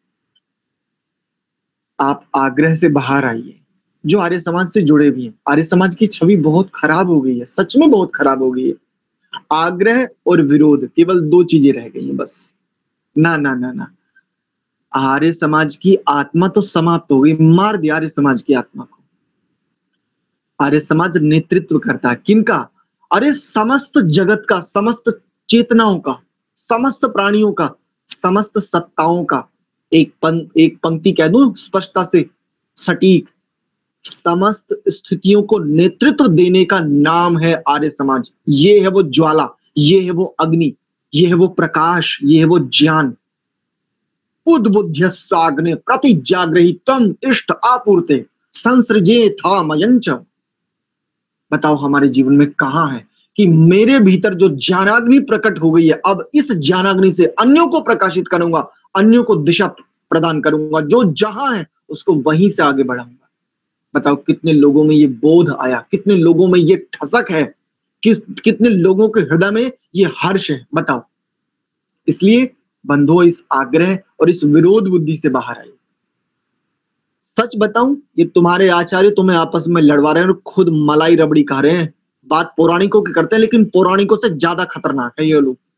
आप आग्रह से बाहर आइए। जो आर्य समाज से जुड़े भी हैं, आर्य समाज की छवि बहुत खराब हो गई है, सच में बहुत खराब हो गई है। आग्रह और विरोध, केवल दो चीजें रह गई हैं बस। ना ना ना ना, आर्य समाज की आत्मा तो समाप्त हो गई, मार दिया आर्य समाज की आत्मा को। आर्य समाज नेतृत्व करता है किनका? अरे समस्त जगत का, समस्त चेतनाओं का, समस्त प्राणियों का, समस्त सत्ताओं का। एक पंक्ति कह दूं स्पष्टता से, सटीक, समस्त स्थितियों को नेतृत्व देने का नाम है आर्य समाज। ये है वो ज्वाला, ये है वो अग्नि, ये है वो प्रकाश, ये है वो ज्ञान। उद्बुद्ध्यस्वाग्ने प्रतिजागृहित्वम इष्ट आपूर्ते संसृजे था मयंच। बताओ हमारे जीवन में कहां है कि मेरे भीतर जो ज्ञानाग्नि प्रकट हो गई है, अब इस ज्ञानाग्नि से अन्यों को प्रकाशित करूंगा, अन्यों को दिशा प्रदान करूंगा, जो जहां है उसको वहीं से आगे बढ़ाऊंगा। बताओ कितने लोगों में ये बोध आया, कितने लोगों में ये ठसक है, कितने लोगों के हृदय में ये हर्ष है, बताओ। इसलिए बंधुओं, इस आग्रह और इस विरोध बुद्धि से बाहर आइए। सच बताऊं, ये तुम्हारे आचार्य तुम्हें आपस में लड़वा रहे हैं और खुद मलाई रबड़ी खा रहे हैं। बात पौराणिकों की करते हैं, लेकिन पौराणिकों से ज्यादा खतरनाक है ये लोग,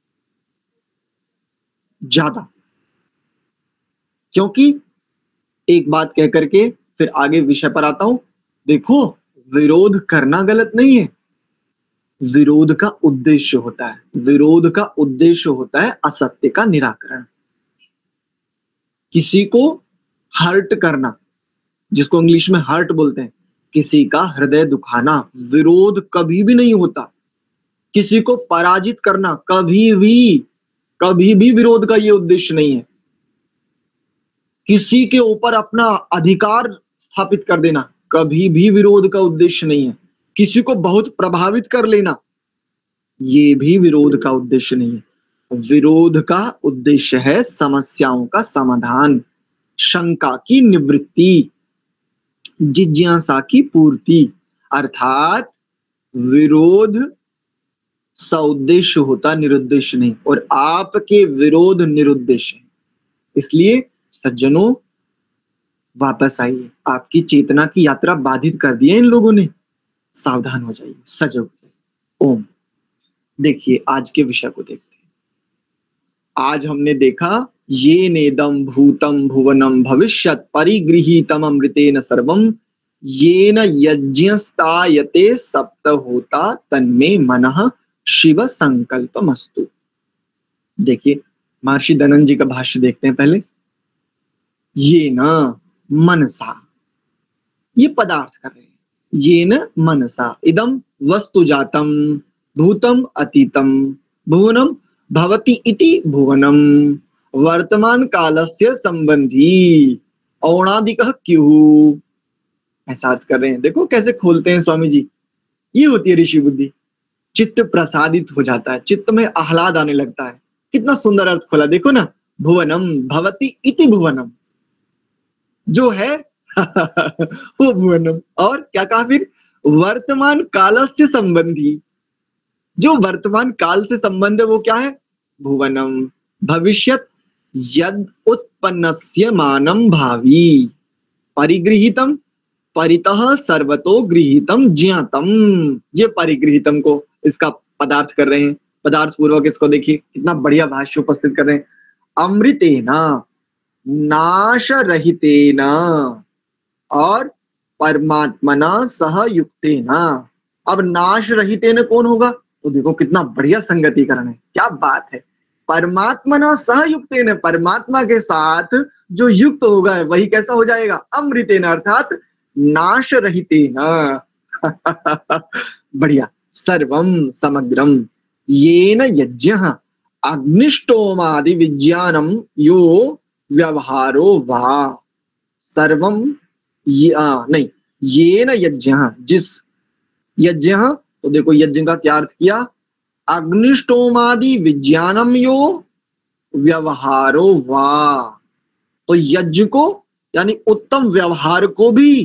ज्यादा। क्योंकि एक बात कह करके फिर आगे विषय पर आता हूं। देखो, विरोध करना गलत नहीं है, विरोध का उद्देश्य होता है, विरोध का उद्देश्य होता है असत्य का निराकरण, किसी को हर्ट करना, जिसको इंग्लिश में हर्ट बोलते हैं, किसी का हृदय दुखाना विरोध कभी भी नहीं होता। किसी को पराजित करना कभी भी विरोध का ये उद्देश्य नहीं है। किसी के ऊपर अपना अधिकार स्थापित कर देना कभी भी विरोध का उद्देश्य नहीं है। किसी को बहुत प्रभावित कर लेना, ये भी विरोध का उद्देश्य नहीं है। विरोध का उद्देश्य है समस्याओं का समाधान, शंका की निवृत्ति, जिज्ञासा की पूर्ति। अर्थात विरोध सउद्देश्य होता, निरुद्देश्य नहीं, और आपके विरोध निरुद्देश्य है। इसलिए सज्जनों, वापस आइए, आपकी चेतना की यात्रा बाधित कर दी है इन लोगों ने। सावधान हो जाइए, सजग हो जाइए। ओम। देखिए आज के विषय को देखते हैं। आज हमने देखा, ये नेदम भूतम भुवनम भविष्यत परिगृहीतम अमृतेन सर्वम येन यज्ञस्तायते सप्त होता तन्मे मनः शिव संकल्पमस्तु। देखिए महर्षि दनंद जी का भाष्य देखते हैं पहले। ये न मनसा, ये पदार्थ कर रहे हैं। ये न मनसा इदम वस्तु जातम भूतम अतीतम भुवनम भवति इति भुवनम वर्तमान कालस्य संबंधी औणादिकः क्यों, ऐसा कर रहे हैं। देखो कैसे खोलते हैं स्वामी जी। ये होती है ऋषि बुद्धि। चित्त प्रसादित हो जाता है, चित्त में आह्लाद आने लगता है। कितना सुंदर अर्थ खोला, देखो ना। भुवनम भवति इति भुवनम, जो है वो भुवनम। और क्या कहा फिर, वर्तमान काल से संबंधी, जो वर्तमान काल से संबंध है वो क्या है, भुवनम। भविष्यत यद उत्पन्नस्य मानम भावी परिगृहीतम परितः सर्वतो गृहीतम ज्ञातम। ये परिगृहीतम को इसका पदार्थ कर रहे हैं, पदार्थ पूर्वक इसको देखिए कितना बढ़िया भाष्य उपस्थित कर रहे हैं। अमृतेना नाश रहितेना और परमात्मना सह युक्तेना। अब नाश रहितेन कौन होगा, तो देखो कितना बढ़िया संगतिकरण है, क्या बात है। परमात्मना सह युक्तेन, परमात्मा के साथ जो युक्त होगा वही कैसा हो जाएगा, अमृतेन अर्थात नाश रहितेन। बढ़िया। सर्वम समग्रम येन यज्ञः अग्निष्टोमादि विज्ञानम यो व्यवहारो वा। सर्वम नहीं, येन यज्ञः, जिस यज्ञ, तो देखो यज्ञ का क्या अर्थ किया, अग्निष्टोमादि विज्ञानम यो व्यवहारो वा। तो यज्ञ को यानी उत्तम व्यवहार को भी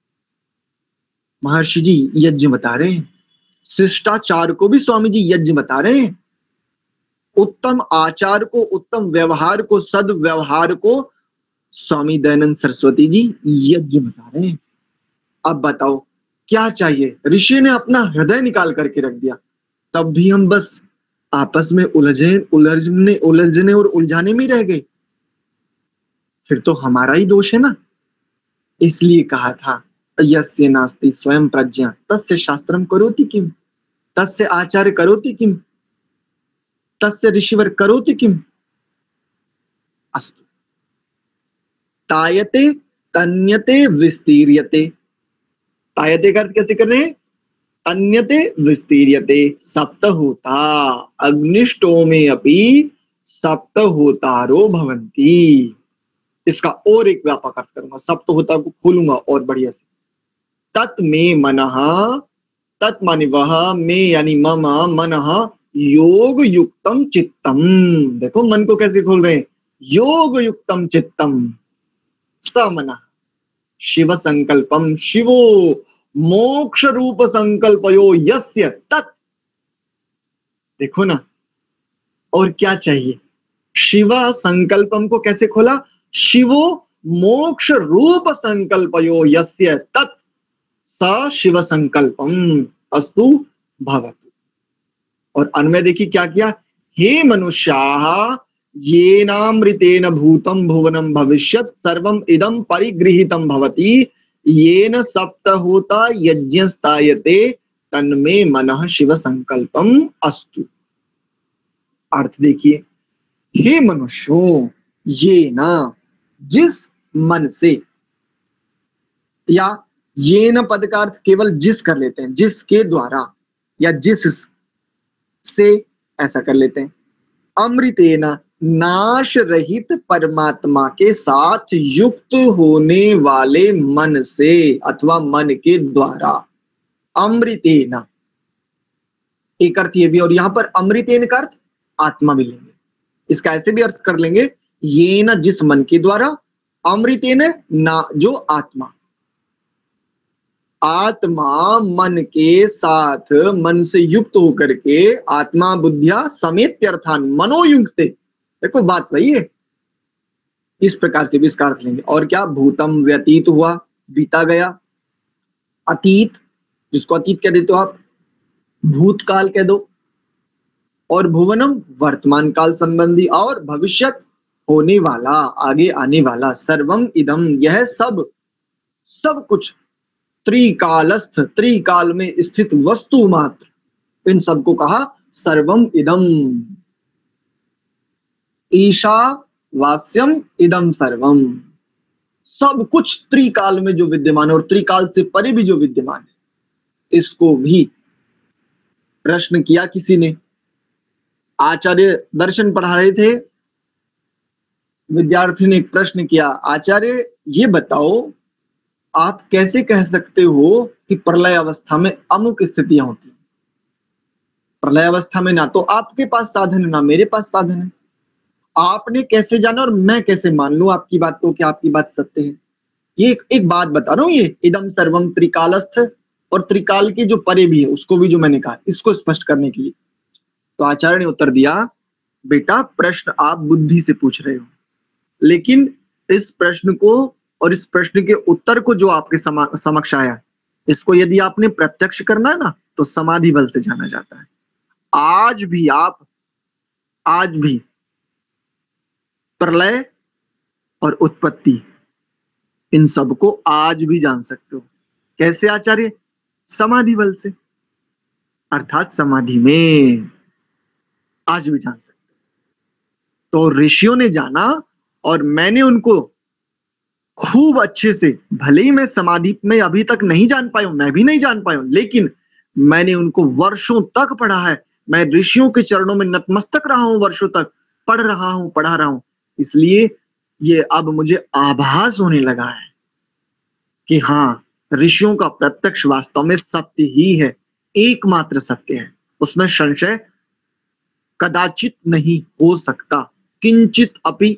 महर्षि जी यज्ञ बता रहे हैं, शिष्टाचार को भी स्वामी जी यज्ञ बता रहे हैं, उत्तम आचार को, उत्तम व्यवहार को, सद्व्यवहार को स्वामी दयानंद सरस्वती जी यज्ञ बता रहे हैं। अब बताओ क्या चाहिए, ऋषि ने अपना हृदय निकाल करके रख दिया, तब भी हम बस आपस में उलझने और उलझाने में रह गए, फिर तो हमारा ही दोष है ना। इसलिए कहा था यस्य नास्ति स्वयं प्रज्ञा तस्य शास्त्रम करोति किम, तस्य आचार्य करोति किम, तस्य ऋषिवर करोति किम। अस्तु। तायते तन्यते विस्तीर्यते, तायते का अर्थ कैसे कर रहे हैं, तन्यते विस्तीर्यते सप्तहोता अग्निष्टोमे अपि सप्तहोतारो भवन्ति। इसका और एक व्यापक अर्थ करूंगा, सप्तहोता को खोलूंगा और बढ़िया से। तत् में मनः, तत् माने वह, में यानी मम मनः योग युक्तम चित्तम। देखो मन को कैसे खोल रहे हैं, योग युक्तम चित्तम समनः शिव संकल्पम शिवो मोक्ष रूप संकल्पयो यस्य तत्। देखो ना, और क्या चाहिए, शिव संकल्पम को कैसे खोला, शिवो मोक्ष रूप संकल्पयो यस्य तत् स शिव संकल्पम अस्तु भवतु। और अन्वय देखिए क्या किया, हे मनुष्याः येनामृतेन भूतम भुवनम भविष्यत् सर्वम इदं परिगृहीतम भवति येन सप्तहोता यज्ञस्तायते तन्मे मनः शिव संकल्पम अस्तु। अर्थ देखिए, हे मनुष्यों, ये ना, जिस मन से, या ये न पद का अर्थ केवल जिस कर लेते हैं, जिसके द्वारा या जिस से ऐसा कर लेते हैं। अमृतेना नाश रहित परमात्मा के साथ युक्त होने वाले मन से अथवा मन के द्वारा। अमृतेना एक अर्थ ये भी, और यहां पर अमृतेन का अर्थ आत्मा भी लेंगे, इसका ऐसे भी अर्थ कर लेंगे, ये न जिस मन के द्वारा, अमृतेन ना जो आत्मा, आत्मा मन के साथ, मन से युक्त होकर के, आत्मा बुद्धिया समेत अर्थान मनोयुक्ते। देखो बात वही है, इस प्रकार से भी इसका अर्थ लेंगे। और क्या, भूतम व्यतीत हुआ, बीता गया, अतीत जिसको अतीत कह देते हो आप, भूतकाल कह दो, और भुवनम वर्तमान काल संबंधी, और भविष्यत होने वाला, आगे आने वाला। सर्वम इदम यह सब, सब कुछ, त्रिकालस्थ त्रिकाल में स्थित वस्तु मात्र, इन सबको कहा सर्वम इदम। ईशा वास्यम इदम सर्वम, सब कुछ त्रिकाल में जो विद्यमान है और त्रिकाल से परे भी जो विद्यमान है, इसको भी प्रश्न किया किसी ने। आचार्य दर्शन पढ़ा रहे थे, विद्यार्थी ने एक प्रश्न किया, आचार्य ये बताओ आप कैसे कह सकते हो कि प्रलय अवस्था में अमुक स्थितियां होती हैं? प्रलय अवस्था में ना तो आपके पास साधन है ना मेरे पास साधन है, आपने कैसे जाना और मैं कैसे मान लूं आपकी बात को कि आपकी बात सत्य है? ये एक बात बता रहा हूं, ये इदम सर्वम त्रिकालस्थ और त्रिकाल के जो परे भी है उसको भी जो मैंने कहा, इसको स्पष्ट करने के लिए। तो आचार्य ने उत्तर दिया, बेटा प्रश्न आप बुद्धि से पूछ रहे हो, लेकिन इस प्रश्न को और इस प्रश्न के उत्तर को जो आपके समक्ष आया, इसको यदि आपने प्रत्यक्ष करना है ना तो समाधि बल से जाना जाता है। आज भी प्रलय और उत्पत्ति, इन सबको आज भी जान सकते हो। कैसे आचार्य? समाधि बल से, अर्थात समाधि में आज भी जान सकते हो। तो ऋषियों ने जाना और मैंने उनको खूब अच्छे से, भले ही मैं समाधि में अभी तक नहीं जान पाया हूं, मैं भी नहीं जान पाया हूं, लेकिन मैंने उनको वर्षों तक पढ़ा है। मैं ऋषियों के चरणों में नतमस्तक रहा हूं, वर्षों तक पढ़ रहा हूं, पढ़ा रहा हूं। इसलिए ये अब मुझे आभास होने लगा है कि हाँ, ऋषियों का प्रत्यक्ष वास्तव में सत्य ही है, एकमात्र सत्य है, उसमें संशय कदाचित नहीं हो सकता। किंचित अपि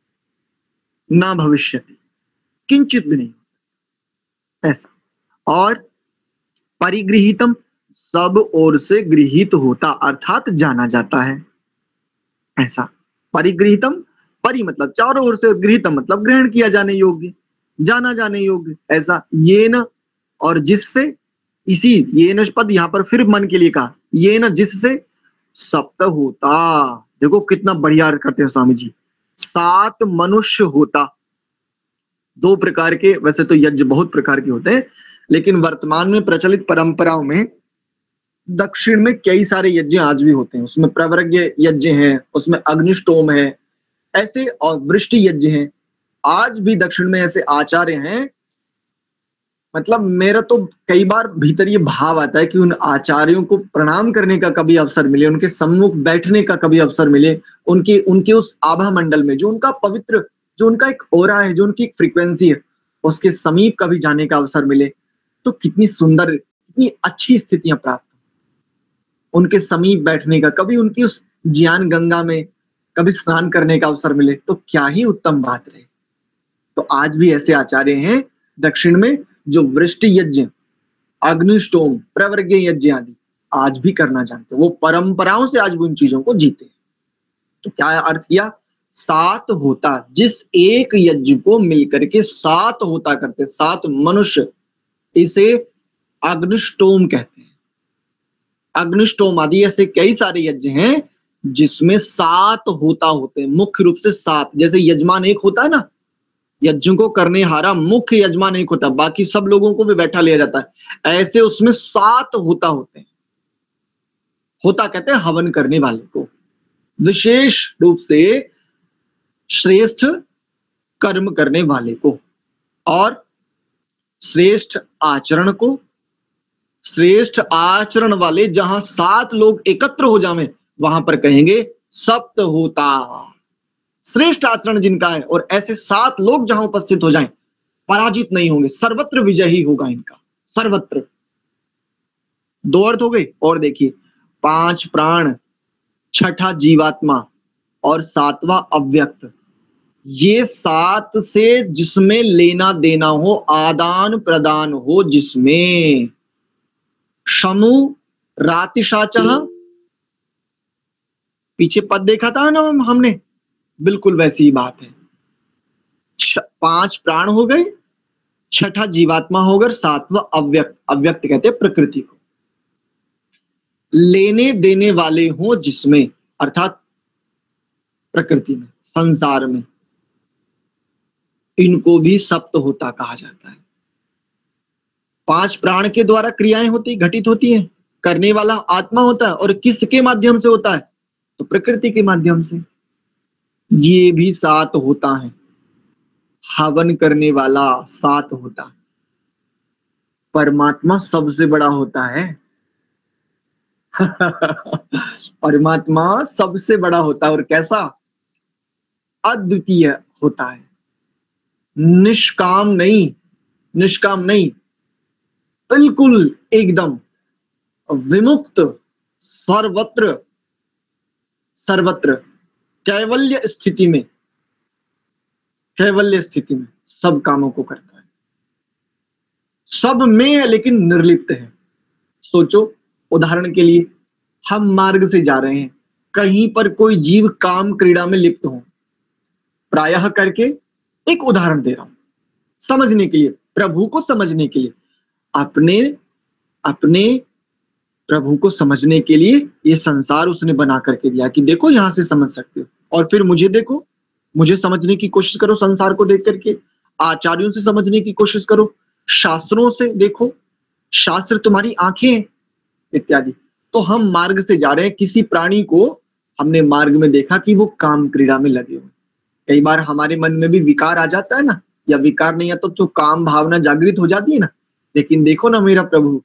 ना भविष्यति, किंचित भी नहीं हो सकता ऐसा। और परिगृहीतम, सब ओर से गृहीत होता अर्थात जाना जाता है, ऐसा। परिगृहीतम, परि मतलब चारों ओर से, गृहीतम मतलब ग्रहण किया जाने योग्य, जाना जाने योग्य, ऐसा। ये न, और जिससे, इसी ये न पद यहां पर फिर मन के लिए कहा, ये न जिससे सप्त होता। देखो कितना बढ़िया अर्थ करते हैं स्वामी जी। 7 मनुष्य होता। 2 प्रकार के, वैसे तो यज्ञ बहुत प्रकार के होते हैं, लेकिन वर्तमान में प्रचलित परंपराओं में दक्षिण में कई सारे यज्ञ आज भी होते हैं। उसमें प्रवर्ग्य यज्ञ है, उसमें अग्निष्टोम है, ऐसे, और वृष्टि यज्ञ है। आज भी दक्षिण में ऐसे आचार्य हैं। मतलब मेरा तो कई बार भीतर ये भाव आता है कि उन आचार्यों को प्रणाम करने का कभी अवसर मिले, उनके सम्मुख बैठने का कभी अवसर मिले, उनके उस आभा मंडल में जो उनका पवित्र, जो उनका एक ओरा है, जो उनकी एक फ्रीक्वेंसी है, उसके समीप कभी जाने का अवसर मिले तो कितनी सुंदर, कितनी अच्छी स्थितियां प्राप्त, उनके समीप बैठने का, कभी उनकी उस ज्ञान गंगा में कभी स्नान करने का अवसर मिले तो क्या ही उत्तम बात रहे। तो आज भी ऐसे आचार्य हैं दक्षिण में जो वृष्टि यज्ञ, अग्निष्टोम, प्रवर्ग्य यज्ञ आदि आज भी करना जानते हैं। वो परंपराओं से आज भी उन चीजों को जीते हैं। तो क्या अर्थ किया? 7 होता, जिस एक यज्ञ को मिलकर के 7 होता करते, 7 मनुष्य, इसे अग्निष्टोम कहते हैं। अग्निष्टोम आदि ऐसे कई सारे यज्ञ हैं जिसमें 7 होता होते हैं, मुख्य रूप से 7। जैसे यजमान एक होता है ना, यज्ञ को करने हारा मुख्य यजमान एक होता है, बाकी सब लोगों को भी बैठा लिया जाता है। ऐसे उसमें 7 होता होते हैं। होता कहते हैं हवन करने वाले को, विशेष रूप से श्रेष्ठ कर्म करने वाले को, और श्रेष्ठ आचरण को। श्रेष्ठ आचरण वाले जहां 7 लोग एकत्र हो जावे वहां पर कहेंगे सप्त होता। श्रेष्ठ आचरण जिनका है और ऐसे 7 लोग जहां उपस्थित हो जाएं, पराजित नहीं होंगे, सर्वत्र विजय ही होगा इनका, सर्वत्र। 2 अर्थ हो गए। और देखिए, 5 प्राण, 6ठा जीवात्मा और 7वां अव्यक्त, ये 7 से जिसमें लेना देना हो, आदान प्रदान हो, जिसमें शमु रातिशाचः, पीछे पद देखा था ना हमने, बिल्कुल वैसी ही बात है। 5 प्राण हो गए, 6ठा जीवात्मा हो गए, 7वां अव्यक्त। अव्यक्त कहते हैं प्रकृति को। लेने देने वाले हो जिसमें, अर्थात प्रकृति में, संसार में, इनको भी सप्त होता कहा जाता है। 5 प्राण के द्वारा क्रियाएं होती, घटित होती हैं। करने वाला आत्मा होता है, और किसके माध्यम से होता है? तो प्रकृति के माध्यम से। ये भी 7 होता है। हवन करने वाला 7 होता, परमात्मा सबसे बड़ा होता है। परमात्मा सबसे बड़ा होता है, और कैसा? अद्वितीय होता है, निष्काम नहीं, निष्काम नहीं, बिल्कुल एकदम विमुक्त, सर्वत्र सर्वत्र कैवल्य स्थिति में, कैवल्य स्थिति में सब कामों को करता है, सब में है लेकिन निर्लिप्त है। सोचो, उदाहरण के लिए हम मार्ग से जा रहे हैं, कहीं पर कोई जीव काम क्रीड़ा में लिप्त हो, प्रायः करके, एक उदाहरण दे रहा हूं समझने के लिए, प्रभु को समझने के लिए, अपने अपने प्रभु को समझने के लिए ये संसार उसने बना करके दिया कि देखो यहां से समझ सकते हो, और फिर मुझे देखो, मुझे समझने की कोशिश करो संसार को देख करके, आचार्यों से समझने की कोशिश करो, शास्त्रों से देखो, शास्त्र तुम्हारी आंखें हैं इत्यादि। तो हम मार्ग से जा रहे हैं, किसी प्राणी को हमने मार्ग में देखा कि वो काम क्रीड़ा में लगे हुए। कई बार हमारे मन में भी विकार आ जाता है ना, या विकार नहीं आता तो काम भावना जागृत हो जाती है ना, लेकिन देखो ना मेरा प्रभु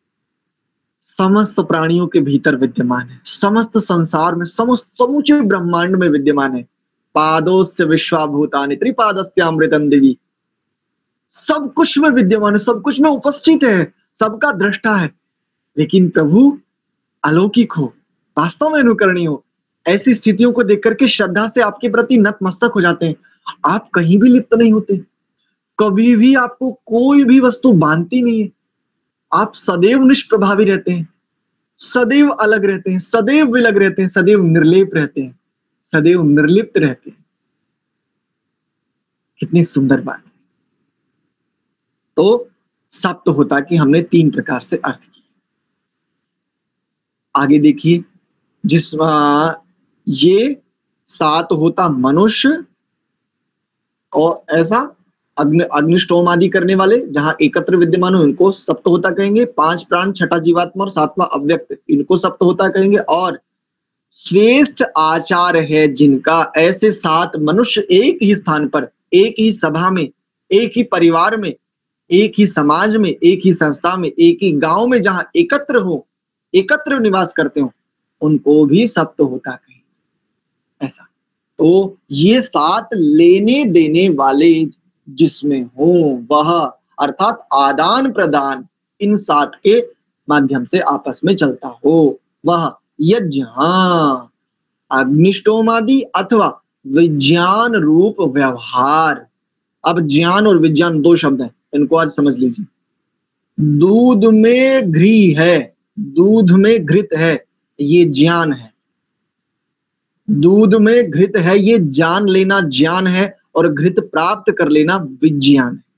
समस्त प्राणियों के भीतर विद्यमान है, समस्त संसार में, समस्त समूचे ब्रह्मांड में विद्यमान है। पादोस्य विश्वाभूतानि त्रिपादस्यामृतं दिवि, सब कुछ में विद्यमान है, सब कुछ में उपस्थित है, सबका दृष्टा है। लेकिन प्रभु अलौकिक हो, वास्तव में अनुकरणीय हो, ऐसी स्थितियों को देख करके श्रद्धा से आपके प्रति नतमस्तक हो जाते हैं। आप कहीं भी लिप्त नहीं होते, कभी भी आपको कोई भी वस्तु बांधती नहीं है, आप सदैव निष्प्रभावी रहते हैं, सदैव अलग रहते हैं, सदैव विलग रहते हैं, सदैव निर्लेप रहते हैं, सदैव निर्लिप्त रहते हैं। कितनी सुंदर बात है। तो सप्त होता कि हमने 3 प्रकार से अर्थ किया। आगे देखिए, जिस ये 7 होता मनुष्य, और ऐसा अग्निष्टोम आदि करने वाले जहां एकत्र विद्यमान हो इनको सप्त होता कहेंगे। 5 प्राण, 6ठा जीवात्मा और 7वां अव्यक्त, इनको सप्त होता कहेंगे। और श्रेष्ठ आचार है जिनका, ऐसे 7 मनुष्य एक ही स्थान पर, एक ही सभा में, एक ही परिवार में, एक ही समाज में, एक ही संस्था में, एक ही गांव में जहां एकत्र हो, एकत्र निवास करते हो, उनको भी सप्त होता कहेंगे। ऐसा तो ये 7 लेने देने वाले जिसमें हो वह, अर्थात आदान प्रदान इन 7 के माध्यम से आपस में चलता हो वह यज्ञ, हाँ, अग्निष्टोमादि अथवा विज्ञान रूप व्यवहार। अब ज्ञान और विज्ञान 2 शब्द हैं, इनको आज समझ लीजिए। दूध में घी है, दूध में घृत है, ये ज्ञान है। दूध में घृत है, ये जान लेना ज्ञान है, और घृत प्राप्त कर लेना विज्ञान है।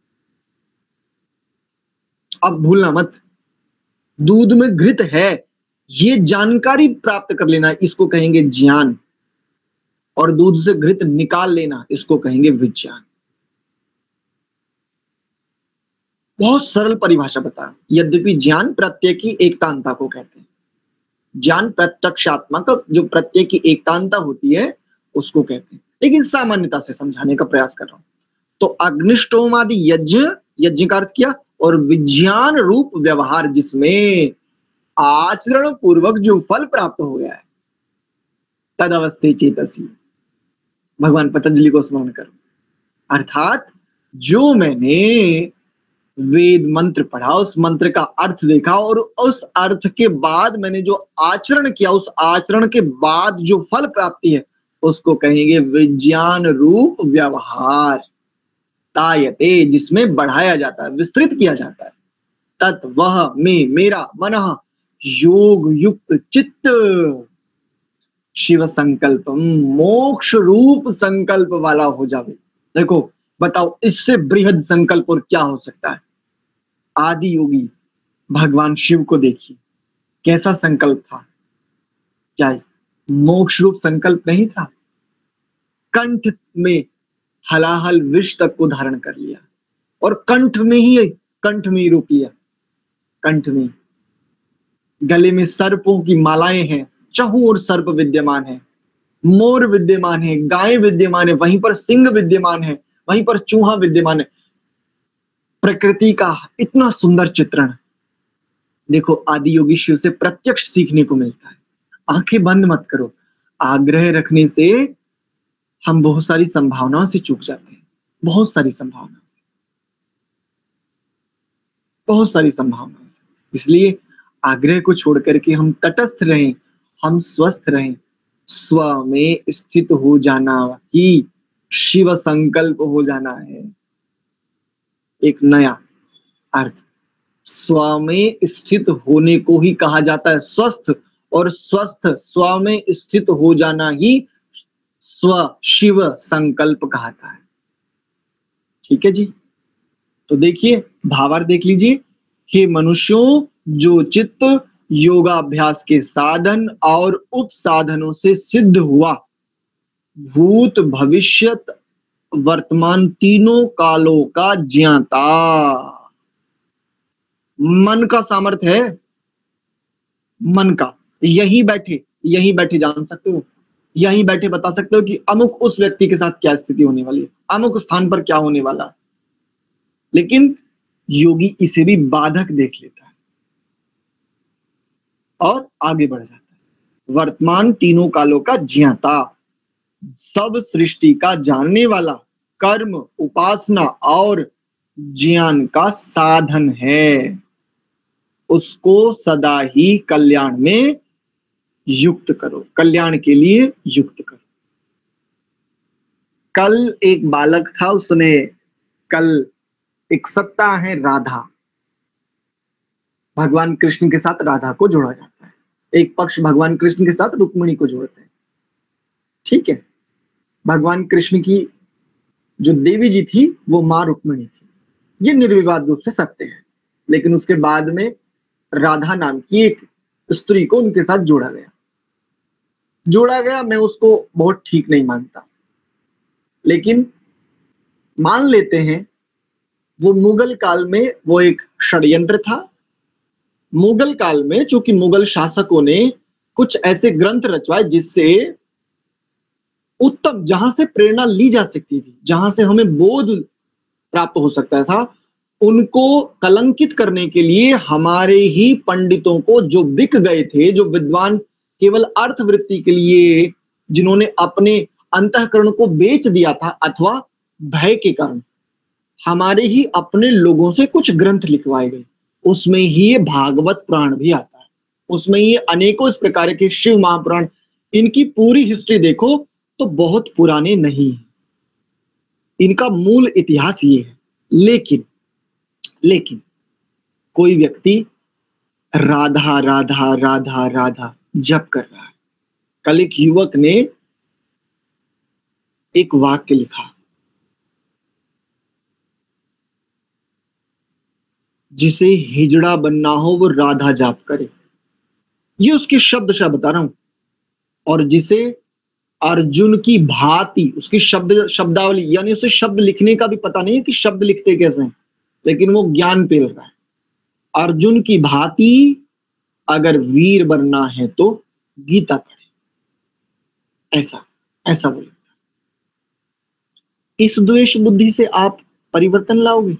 अब भूलना मत, दूध में घृत है, ये जानकारी प्राप्त कर लेना, इसको कहेंगे ज्ञान, और दूध से घृत निकाल लेना, इसको कहेंगे विज्ञान। बहुत सरल परिभाषा बता, यद्यपि ज्ञान प्रत्यय की एकतांता को कहते हैं। ज्ञान प्रत्यक्षात्मक जो प्रत्यय की एकतांता होती है उसको कहते हैं, लेकिन सामान्यता से समझाने का प्रयास कर रहा हूं। तो अग्निष्टोम आदि यज्ञ, यज्ञ का अर्थ किया, और विज्ञान रूप व्यवहार जिसमें आचरण पूर्वक जो फल प्राप्त हो गया है, तद अवस्थे चेतसी, भगवान पतंजलि को स्मरण करो। अर्थात जो मैंने वेद मंत्र पढ़ा, उस मंत्र का अर्थ देखा, और उस अर्थ के बाद मैंने जो आचरण किया, उस आचरण के बाद जो फल प्राप्ति है उसको कहेंगे विज्ञान रूप व्यवहार। तायते, जिसमें बढ़ाया जाता है, विस्तृत किया जाता है। तत् वह में, मेरा मनः योग युक्त चित्त, शिव संकल्पम, मोक्ष रूप संकल्प वाला हो जावे। देखो बताओ, इससे बृहद संकल्प और क्या हो सकता है। आदि योगी भगवान शिव को देखिए, कैसा संकल्प था, क्या मोक्ष रूप संकल्प नहीं था। कंठ में हलाहल विष तक को धारण कर लिया, और कंठ में ही रोक लिया। कंठ में, गले में सर्पों की मालाएं हैं, चहुं ओर सर्प विद्यमान है, मोर विद्यमान है, गाय विद्यमान है, वहीं पर सिंह विद्यमान है, वहीं पर चूहा विद्यमान है। प्रकृति का इतना सुंदर चित्रण देखो, आदि योगी शिव से प्रत्यक्ष सीखने को मिलता है। आंखें बंद मत करो, आग्रह रखने से हम बहुत सारी संभावनाओं से चूक जाते हैं, बहुत सारी संभावनाओं से, बहुत सारी संभावनाओं से। इसलिए आग्रह को छोड़ करके हम तटस्थ रहें, हम स्वस्थ रहें। स्व में स्थित हो जाना ही शिव संकल्प हो जाना है। एक नया अर्थ, स्व में स्थित होने को ही कहा जाता है स्वस्थ, और स्वस्थ स्व में स्थित हो जाना ही स्व शिव संकल्प कहता है। ठीक है जी। तो देखिए भावार्थ देख लीजिए। हे मनुष्यों, जो चित्त योगाभ्यास के साधन और उपसाधनों से सिद्ध हुआ, भूत भविष्यत वर्तमान तीनों कालों का ज्ञाता, मन का सामर्थ्य है, मन का, यहीं बैठे जान सकते हो, यहीं बैठे बता सकते हो कि अमुक उस व्यक्ति के साथ क्या स्थिति होने वाली है, अमुक स्थान पर क्या होने वाला है। लेकिन योगी इसे भी बाधक देख लेता है और आगे बढ़ जाता है। वर्तमान तीनों कालों का ज्ञाता, सब सृष्टि का जानने वाला, कर्म, उपासना और ज्ञान का साधन है, उसको सदा ही कल्याण में युक्त करो, कल्याण के लिए युक्त करो। कल एक बालक था, उसने कल एक सत्ता है राधा, भगवान कृष्ण के साथ राधा को जोड़ा जाता है, एक पक्ष भगवान कृष्ण के साथ रुक्मिणी को जोड़ते हैं। ठीक है, भगवान कृष्ण की जो देवी जी थी वो मां रुक्मिणी थी, ये निर्विवाद रूप से सत्य है। लेकिन उसके बाद में राधा नाम की एक स्त्री को उनके साथ जोड़ा गया। मैं उसको बहुत ठीक नहीं मानता, लेकिन मान लेते हैं वो मुगल काल में वो एक षड्यंत्र था। मुगल काल में चूंकि मुगल शासकों ने कुछ ऐसे ग्रंथ रचवाए जिससे उत्तम, जहां से प्रेरणा ली जा सकती थी, जहां से हमें बोध प्राप्त हो सकता था, उनको कलंकित करने के लिए हमारे ही पंडितों को, जो बिक गए थे, जो विद्वान केवल अर्थवृत्ति के लिए, जिन्होंने अपने अंतःकरण को बेच दिया था अथवा भय के कारण, हमारे ही अपने लोगों से कुछ ग्रंथ लिखवाए गए। उसमें ही ये भागवत पुराण भी आता है, उसमें ही अनेकों इस प्रकार के शिव महापुराण, इनकी पूरी हिस्ट्री देखो तो बहुत पुराने नहीं है, इनका मूल इतिहास ये है। लेकिन कोई व्यक्ति राधा राधा राधा राधा जप कर रहा है। कल एक युवक ने एक वाक्य लिखा, जिसे हिजड़ा बनना हो वो राधा जाप करे, ये उसके शब्द बता रहा हूं। और जिसे अर्जुन की भांति, उसकी शब्दावली, यानी उसे शब्द लिखने का भी पता नहीं है कि शब्द लिखते कैसे हैं, लेकिन वो ज्ञान पेल रहा है। अर्जुन की भांति अगर वीर बनना है तो गीता पढ़े, ऐसा बोले। इस द्वेष बुद्धि से आप परिवर्तन लाओगे।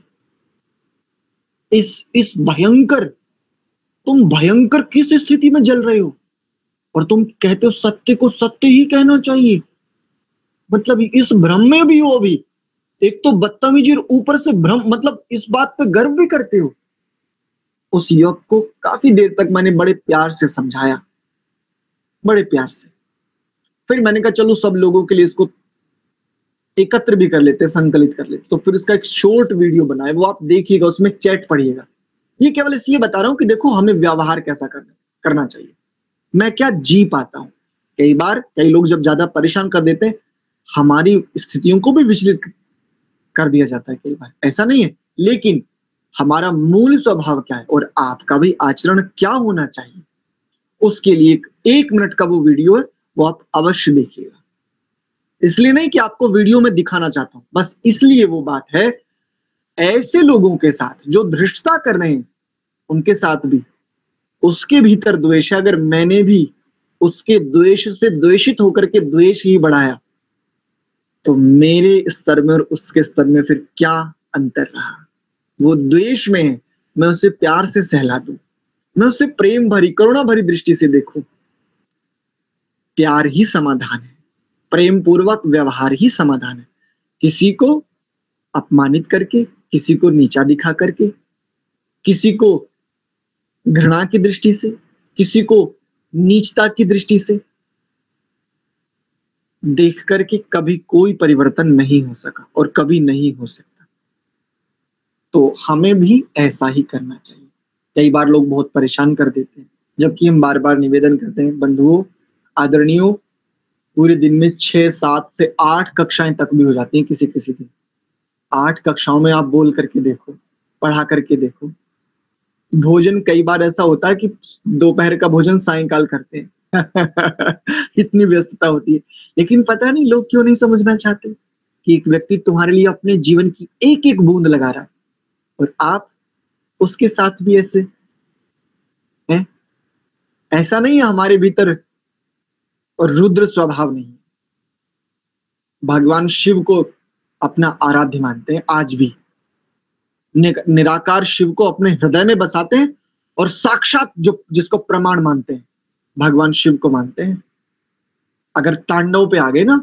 इस भयंकर, तुम भयंकर किस स्थिति में जल रहे हो, और तुम कहते हो सत्य को सत्य ही कहना चाहिए। मतलब इस भ्रम में भी हो अभी, एक तो बदतमीजी और ऊपर से भ्रम, मतलब इस बात पे गर्व भी करते हो। उस युवक को काफी देर तक मैंने बड़े प्यार से समझाया, बड़े प्यार से। फिर मैंने कहा चलो सब लोगों के लिए इसको एकत्र भी कर लेते, संकलित कर लेते। तो फिर इसका एक शॉर्ट वीडियो बनाए, वो आप देखिएगा, उसमें चैट पढ़िएगा। ये केवल इसलिए बता रहा हूं कि देखो हमें व्यवहार कैसा करना चाहिए, मैं क्या जी पाता हूं। कई बार कई लोग जब ज्यादा परेशान कर देते हैं, हमारी स्थितियों को भी विचलित कर दिया जाता है कई बार, ऐसा नहीं है। लेकिन हमारा मूल स्वभाव क्या है और आपका भी आचरण क्या होना चाहिए, उसके लिए एक मिनट का वो वीडियो है, वो आप अवश्य देखिएगा। इसलिए नहीं कि आपको वीडियो में दिखाना चाहता हूं, बस इसलिए वो बात है, ऐसे लोगों के साथ जो धृष्टता कर रहे हैं, उनके साथ भी उसके भीतर द्वेष है। अगर मैंने भी उसके द्वेष से द्वेषित होकर के द्वेष ही बढ़ाया तो मेरे स्तर में और उसके स्तर में फिर क्या अंतर रहा? वो द्वेष में है, मैं उसे प्यार से सहला दूं, मैं उसे प्रेम भरी करुणा भरी दृष्टि से देखूं। प्यार ही समाधान है, प्रेम पूर्वक व्यवहार ही समाधान है। किसी को अपमानित करके, किसी को नीचा दिखा करके, किसी को घृणा की दृष्टि से, किसी को नीचता की दृष्टि से देख करके कभी कोई परिवर्तन नहीं हो सका और कभी नहीं हो सकता। तो हमें भी ऐसा ही करना चाहिए। कई बार लोग बहुत परेशान कर देते हैं, जबकि हम बार बार निवेदन करते हैं, बंधुओं आदरणीयों, पूरे दिन में 6, 7 से 8 कक्षाएं तक भी हो जाती हैं किसी किसी दिन। 8 कक्षाओं में आप बोल करके देखो, पढ़ा करके देखो। भोजन कई बार ऐसा होता है कि दोपहर का भोजन सायंकाल करते हैं इतनी व्यस्तता होती है। लेकिन पता नहीं लोग क्यों नहीं समझना चाहते कि एक व्यक्ति तुम्हारे लिए अपने जीवन की एक एक बूंद लगा रहा है और आप उसके साथ भी ऐसे हैं। ऐसा नहीं है हमारे भीतर और रुद्र स्वभाव नहीं। भगवान शिव को अपना आराध्य मानते हैं आज भी, निराकार शिव को अपने हृदय में बसाते हैं और साक्षात जो जिसको प्रमाण मानते हैं भगवान शिव को मानते हैं। अगर तांडव पे आ गए ना,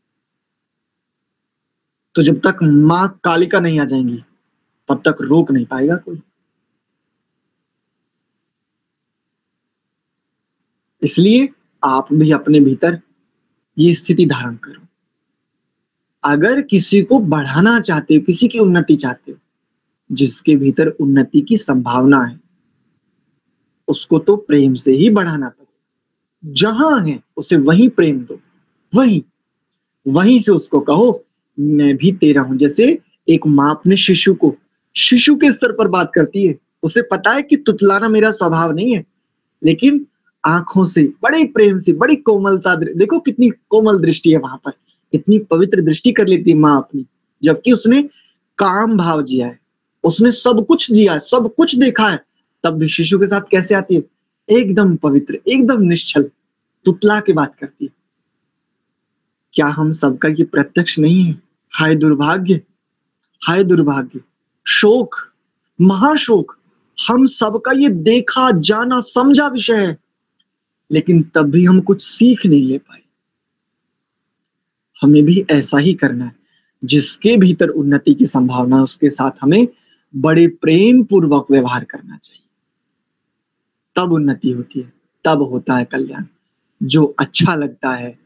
तो जब तक मां कालिका नहीं आ जाएंगी तब तक रोक नहीं पाएगा कोई। इसलिए आप भी अपने भीतर ये स्थिति धारण करो। अगर किसी को बढ़ाना चाहते हो, किसी की उन्नति चाहते हो, जिसके भीतर उन्नति की संभावना है उसको तो प्रेम से ही बढ़ाना पड़ेगा। जहां है उसे वहीं प्रेम दो, वहीं से उसको कहो मैं भी तेरा हूं। जैसे एक माँ अपने शिशु के स्तर पर बात करती है, उसे पता है कि तुतलाना मेरा स्वभाव नहीं है, लेकिन आंखों से बड़े प्रेम से, बड़ी कोमलता, देखो कितनी कोमल दृष्टि है वहां पर, कितनी पवित्र दृष्टि कर लेती है माँ अपनी। जबकि उसने काम भाव जिया है, उसने सब कुछ जिया है, सब कुछ देखा है, तब भी शिशु के साथ कैसे आती है? एकदम पवित्र, एकदम निश्चल, तुतला के बात करती है। क्या हम सबका ये प्रत्यक्ष नहीं है? हाय दुर्भाग्य, हाय दुर्भाग्य, शोक, महाशोक। हम सबका ये देखा जाना समझा विषय है, लेकिन तब भी हम कुछ सीख नहीं ले पाए। हमें भी ऐसा ही करना है। जिसके भीतर उन्नति की संभावना, उसके साथ हमें बड़े प्रेम पूर्वक व्यवहार करना चाहिए। तब उन्नति होती है, तब होता है कल्याण। जो अच्छा लगता है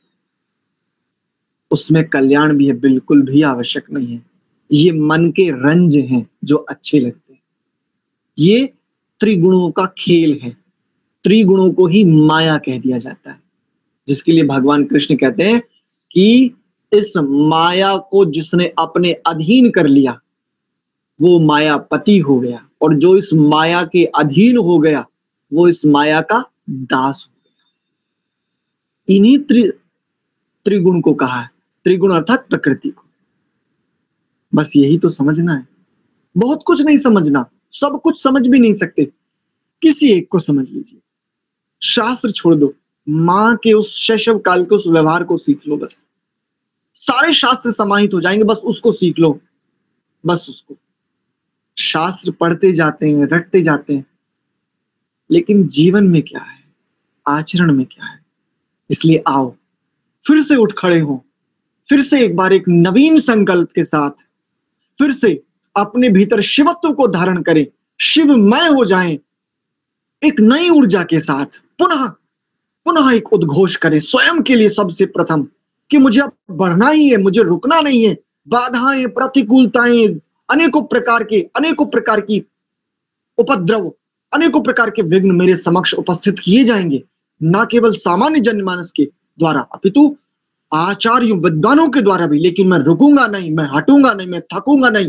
उसमें कल्याण भी है, बिल्कुल भी आवश्यक नहीं है। ये मन के रंज हैं जो अच्छे लगते हैं। ये त्रिगुणों का खेल है। त्रिगुणों को ही माया कह दिया जाता है, जिसके लिए भगवान कृष्ण कहते हैं कि इस माया को जिसने अपने अधीन कर लिया वो मायापति हो गया, और जो इस माया के अधीन हो गया वो इस माया का दास हो गया। इन्हीं त्रिगुण को कहा है, त्रिगुण अर्थात प्रकृति को। बस यही तो समझना है। बहुत कुछ नहीं समझना, सब कुछ समझ भी नहीं सकते, किसी एक को समझ लीजिए। शास्त्र छोड़ दो, मां के उस शैशव काल के उस व्यवहार को सीख लो। बस सारे शास्त्र समाहित हो जाएंगे, बस उसको सीख लो, बस उसको। शास्त्र पढ़ते जाते हैं, रटते जाते हैं, लेकिन जीवन में क्या है, आचरण में क्या है? इसलिए आओ, फिर से उठ खड़े हो, फिर से एक बार एक नवीन संकल्प के साथ फिर से अपने भीतर शिवत्व को धारण करें, शिवमय हो जाएं, एक नई ऊर्जा के साथ पुनः एक उद्घोष करें स्वयं के लिए सबसे प्रथम कि मुझे अब बढ़ना ही है, मुझे रुकना नहीं है। बाधाएं, प्रतिकूलताएं, अनेकों प्रकार की उपद्रव, अनेकों प्रकार के विघ्न मेरे समक्ष उपस्थित किए जाएंगे, ना केवल सामान्य जनमानस के द्वारा अपितु आचार्यों विद्वानों के द्वारा भी। लेकिन मैं रुकूंगा नहीं, मैं हटूंगा नहीं, मैं थकूंगा नहीं।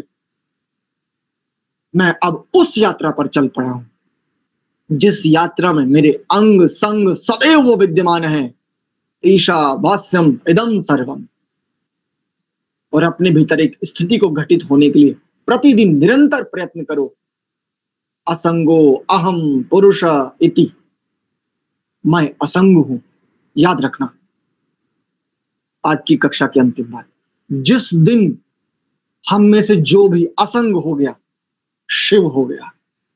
मैं अब उस यात्रा पर चल पड़ा हूं जिस यात्रा में मेरे अंग संग सदैव वो विद्यमान है। ईशावास्यम इदम सर्वम। और अपने भीतर एक स्थिति को घटित होने के लिए प्रतिदिन निरंतर प्रयत्न करो। असंगो अहम पुरुष इति, मैं असंग हूं, याद रखना। आज की कक्षा की अंतिम बात, जिस दिन हम में से जो भी असंग हो गया, शिव हो गया।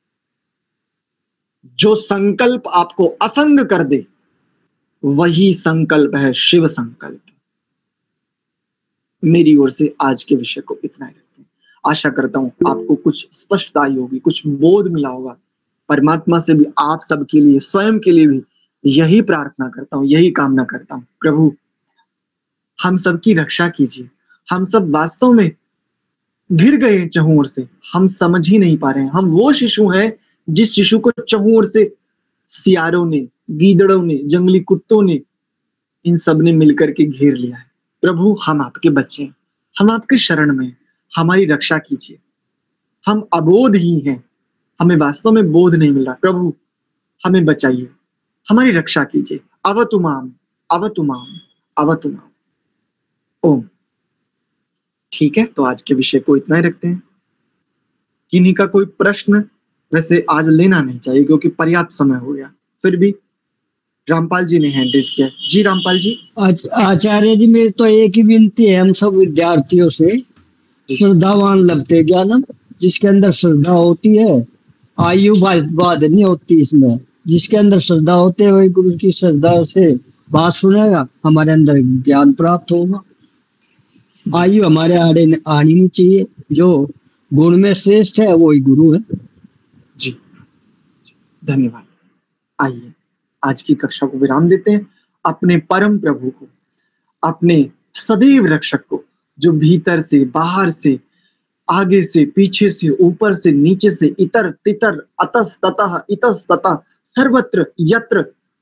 जो संकल्प आपको असंग कर दे वही संकल्प है शिव संकल्प। मेरी ओर से आज के विषय को इतना ही रखते हैं। आशा करता हूं आपको कुछ स्पष्टता आई होगी, कुछ बोध मिला होगा। परमात्मा से भी आप सबके लिए, स्वयं के लिए भी यही प्रार्थना करता हूं, यही कामना करता हूं। प्रभु हम सबकी रक्षा कीजिए। हम सब वास्तव में घिर गए हैं चहुं ओर से, हम समझ ही नहीं पा रहे हैं। हम वो शिशु हैं जिस शिशु को चहुं ओर से सियारों ने, गीदड़ों ने, जंगली कुत्तों ने, इन सब ने मिलकर के घेर लिया है। प्रभु हम आपके बच्चे हैं, हम आपके शरण में, हमारी रक्षा कीजिए। हम अबोध ही हैं, हमें वास्तव में बोध नहीं मिल रहा। प्रभु हमें बचाइए, हमारी रक्षा कीजिए। अवतु माम, अवतु माम, अवतु माम। ओम। ठीक है, तो आज के विषय को इतना ही रखते हैं। किन्हीं का कोई प्रश्न वैसे आज लेना नहीं चाहिए क्योंकि पर्याप्त समय हो गया। फिर भी रामपाल जी ने हैंड रेज किया। जी रामपाल जी। आचार्य जी, मेरी तो एक ही विनती है हम सब विद्यार्थियों से, श्रद्धावान लगते ज्ञानम। जिसके अंदर श्रद्धा होती है, आयु बाध नहीं होती इसमें। जिसके अंदर श्रद्धा होते है वही गुरु की श्रद्धा से बात सुनेगा, हमारे अंदर ज्ञान प्राप्त होगा। आयु हमारे आड़े आनी नहीं चाहिए। जो गुण में श्रेष्ठ है वही गुरु है। जी धन्यवाद। आइए आज की कक्षा को विराम देते हैं। अपने परम प्रभु को, अपने सदैव रक्षक को, जो भीतर से, बाहर से, आगे से, पीछे से, ऊपर से, नीचे से, इतर तितर, अतस ततः, इतस ततः, सर्वत्र यत्र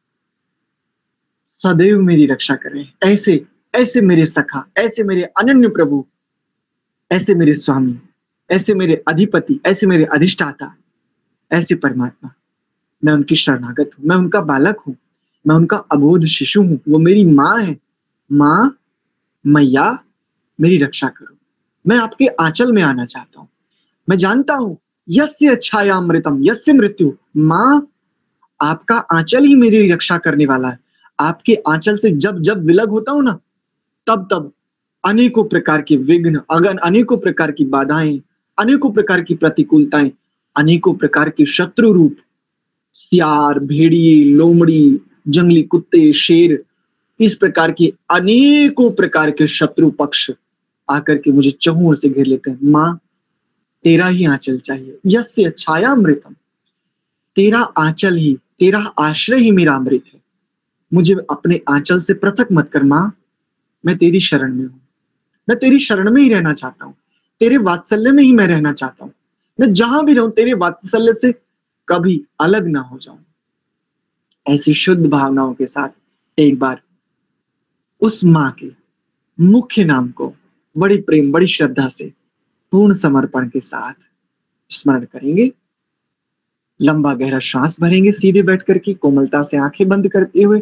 सदैव मेरी रक्षा करें। ऐसे ऐसे मेरे सखा, ऐसे मेरे अनन्य प्रभु, ऐसे मेरे स्वामी, ऐसे मेरे अधिपति, ऐसे मेरे अधिष्ठाता, ऐसे परमात्मा, मैं उनकी शरणागत हूं, मैं उनका बालक हूं, मैं उनका अबोध शिशु हूं। वो मेरी माँ है। माँ, मैया, मेरी रक्षा करो। मैं आपके आंचल में आना चाहता हूं। मैं जानता हूं यस्य छायामृतम यस्य मृत्यु। माँ, आपका आंचल ही मेरी रक्षा करने वाला है। आपके आंचल से जब जब विलग होता हूं ना, तब तब अनेकों प्रकार के विघ्न, अनेकों प्रकार की बाधाएं, अनेकों प्रकार की प्रतिकूलताएं, अनेकों प्रकार के शत्रु रूप, सियार, भेड़िए, लोमड़ी, जंगली कुत्ते, शेर, इस प्रकार के अनेकों प्रकार के शत्रु पक्ष आकर के मुझे चहुं ओर से घेर लेते हैं। माँ, तेरा ही आंचल चाहिए। यस्य छायामृतम, तेरा आंचल ही, तेरा आश्रय ही मेरा अमृत है। मुझे अपने आंचल से पृथक मत कर माँ। मैं तेरी शरण में हूं। मैं तेरी शरण में ही रहना चाहता हूं। तेरे वात्सल्य में ही मैं रहना चाहता हूं। मैं जहां भी रहूं तेरे वात्सल्य से कभी अलग ना हो जाऊं। ऐसी शुद्ध भावनाओं के साथ एक बार उस माँ के मुख्य नाम को बड़ी प्रेम, बड़ी श्रद्धा से, पूर्ण समर्पण के साथ स्मरण करेंगे। लंबा गहरा श्वास भरेंगे सीधे बैठ करके, कोमलता से आंखें बंद करते हुए,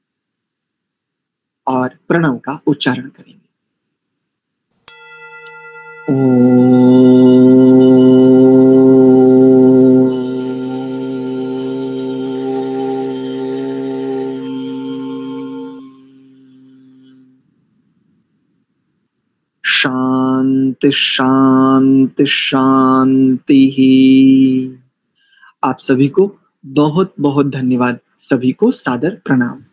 और प्रणव का उच्चारण करेंगे। शांति शांति शांति ही। आप सभी को बहुत बहुत धन्यवाद। सभी को सादर प्रणाम।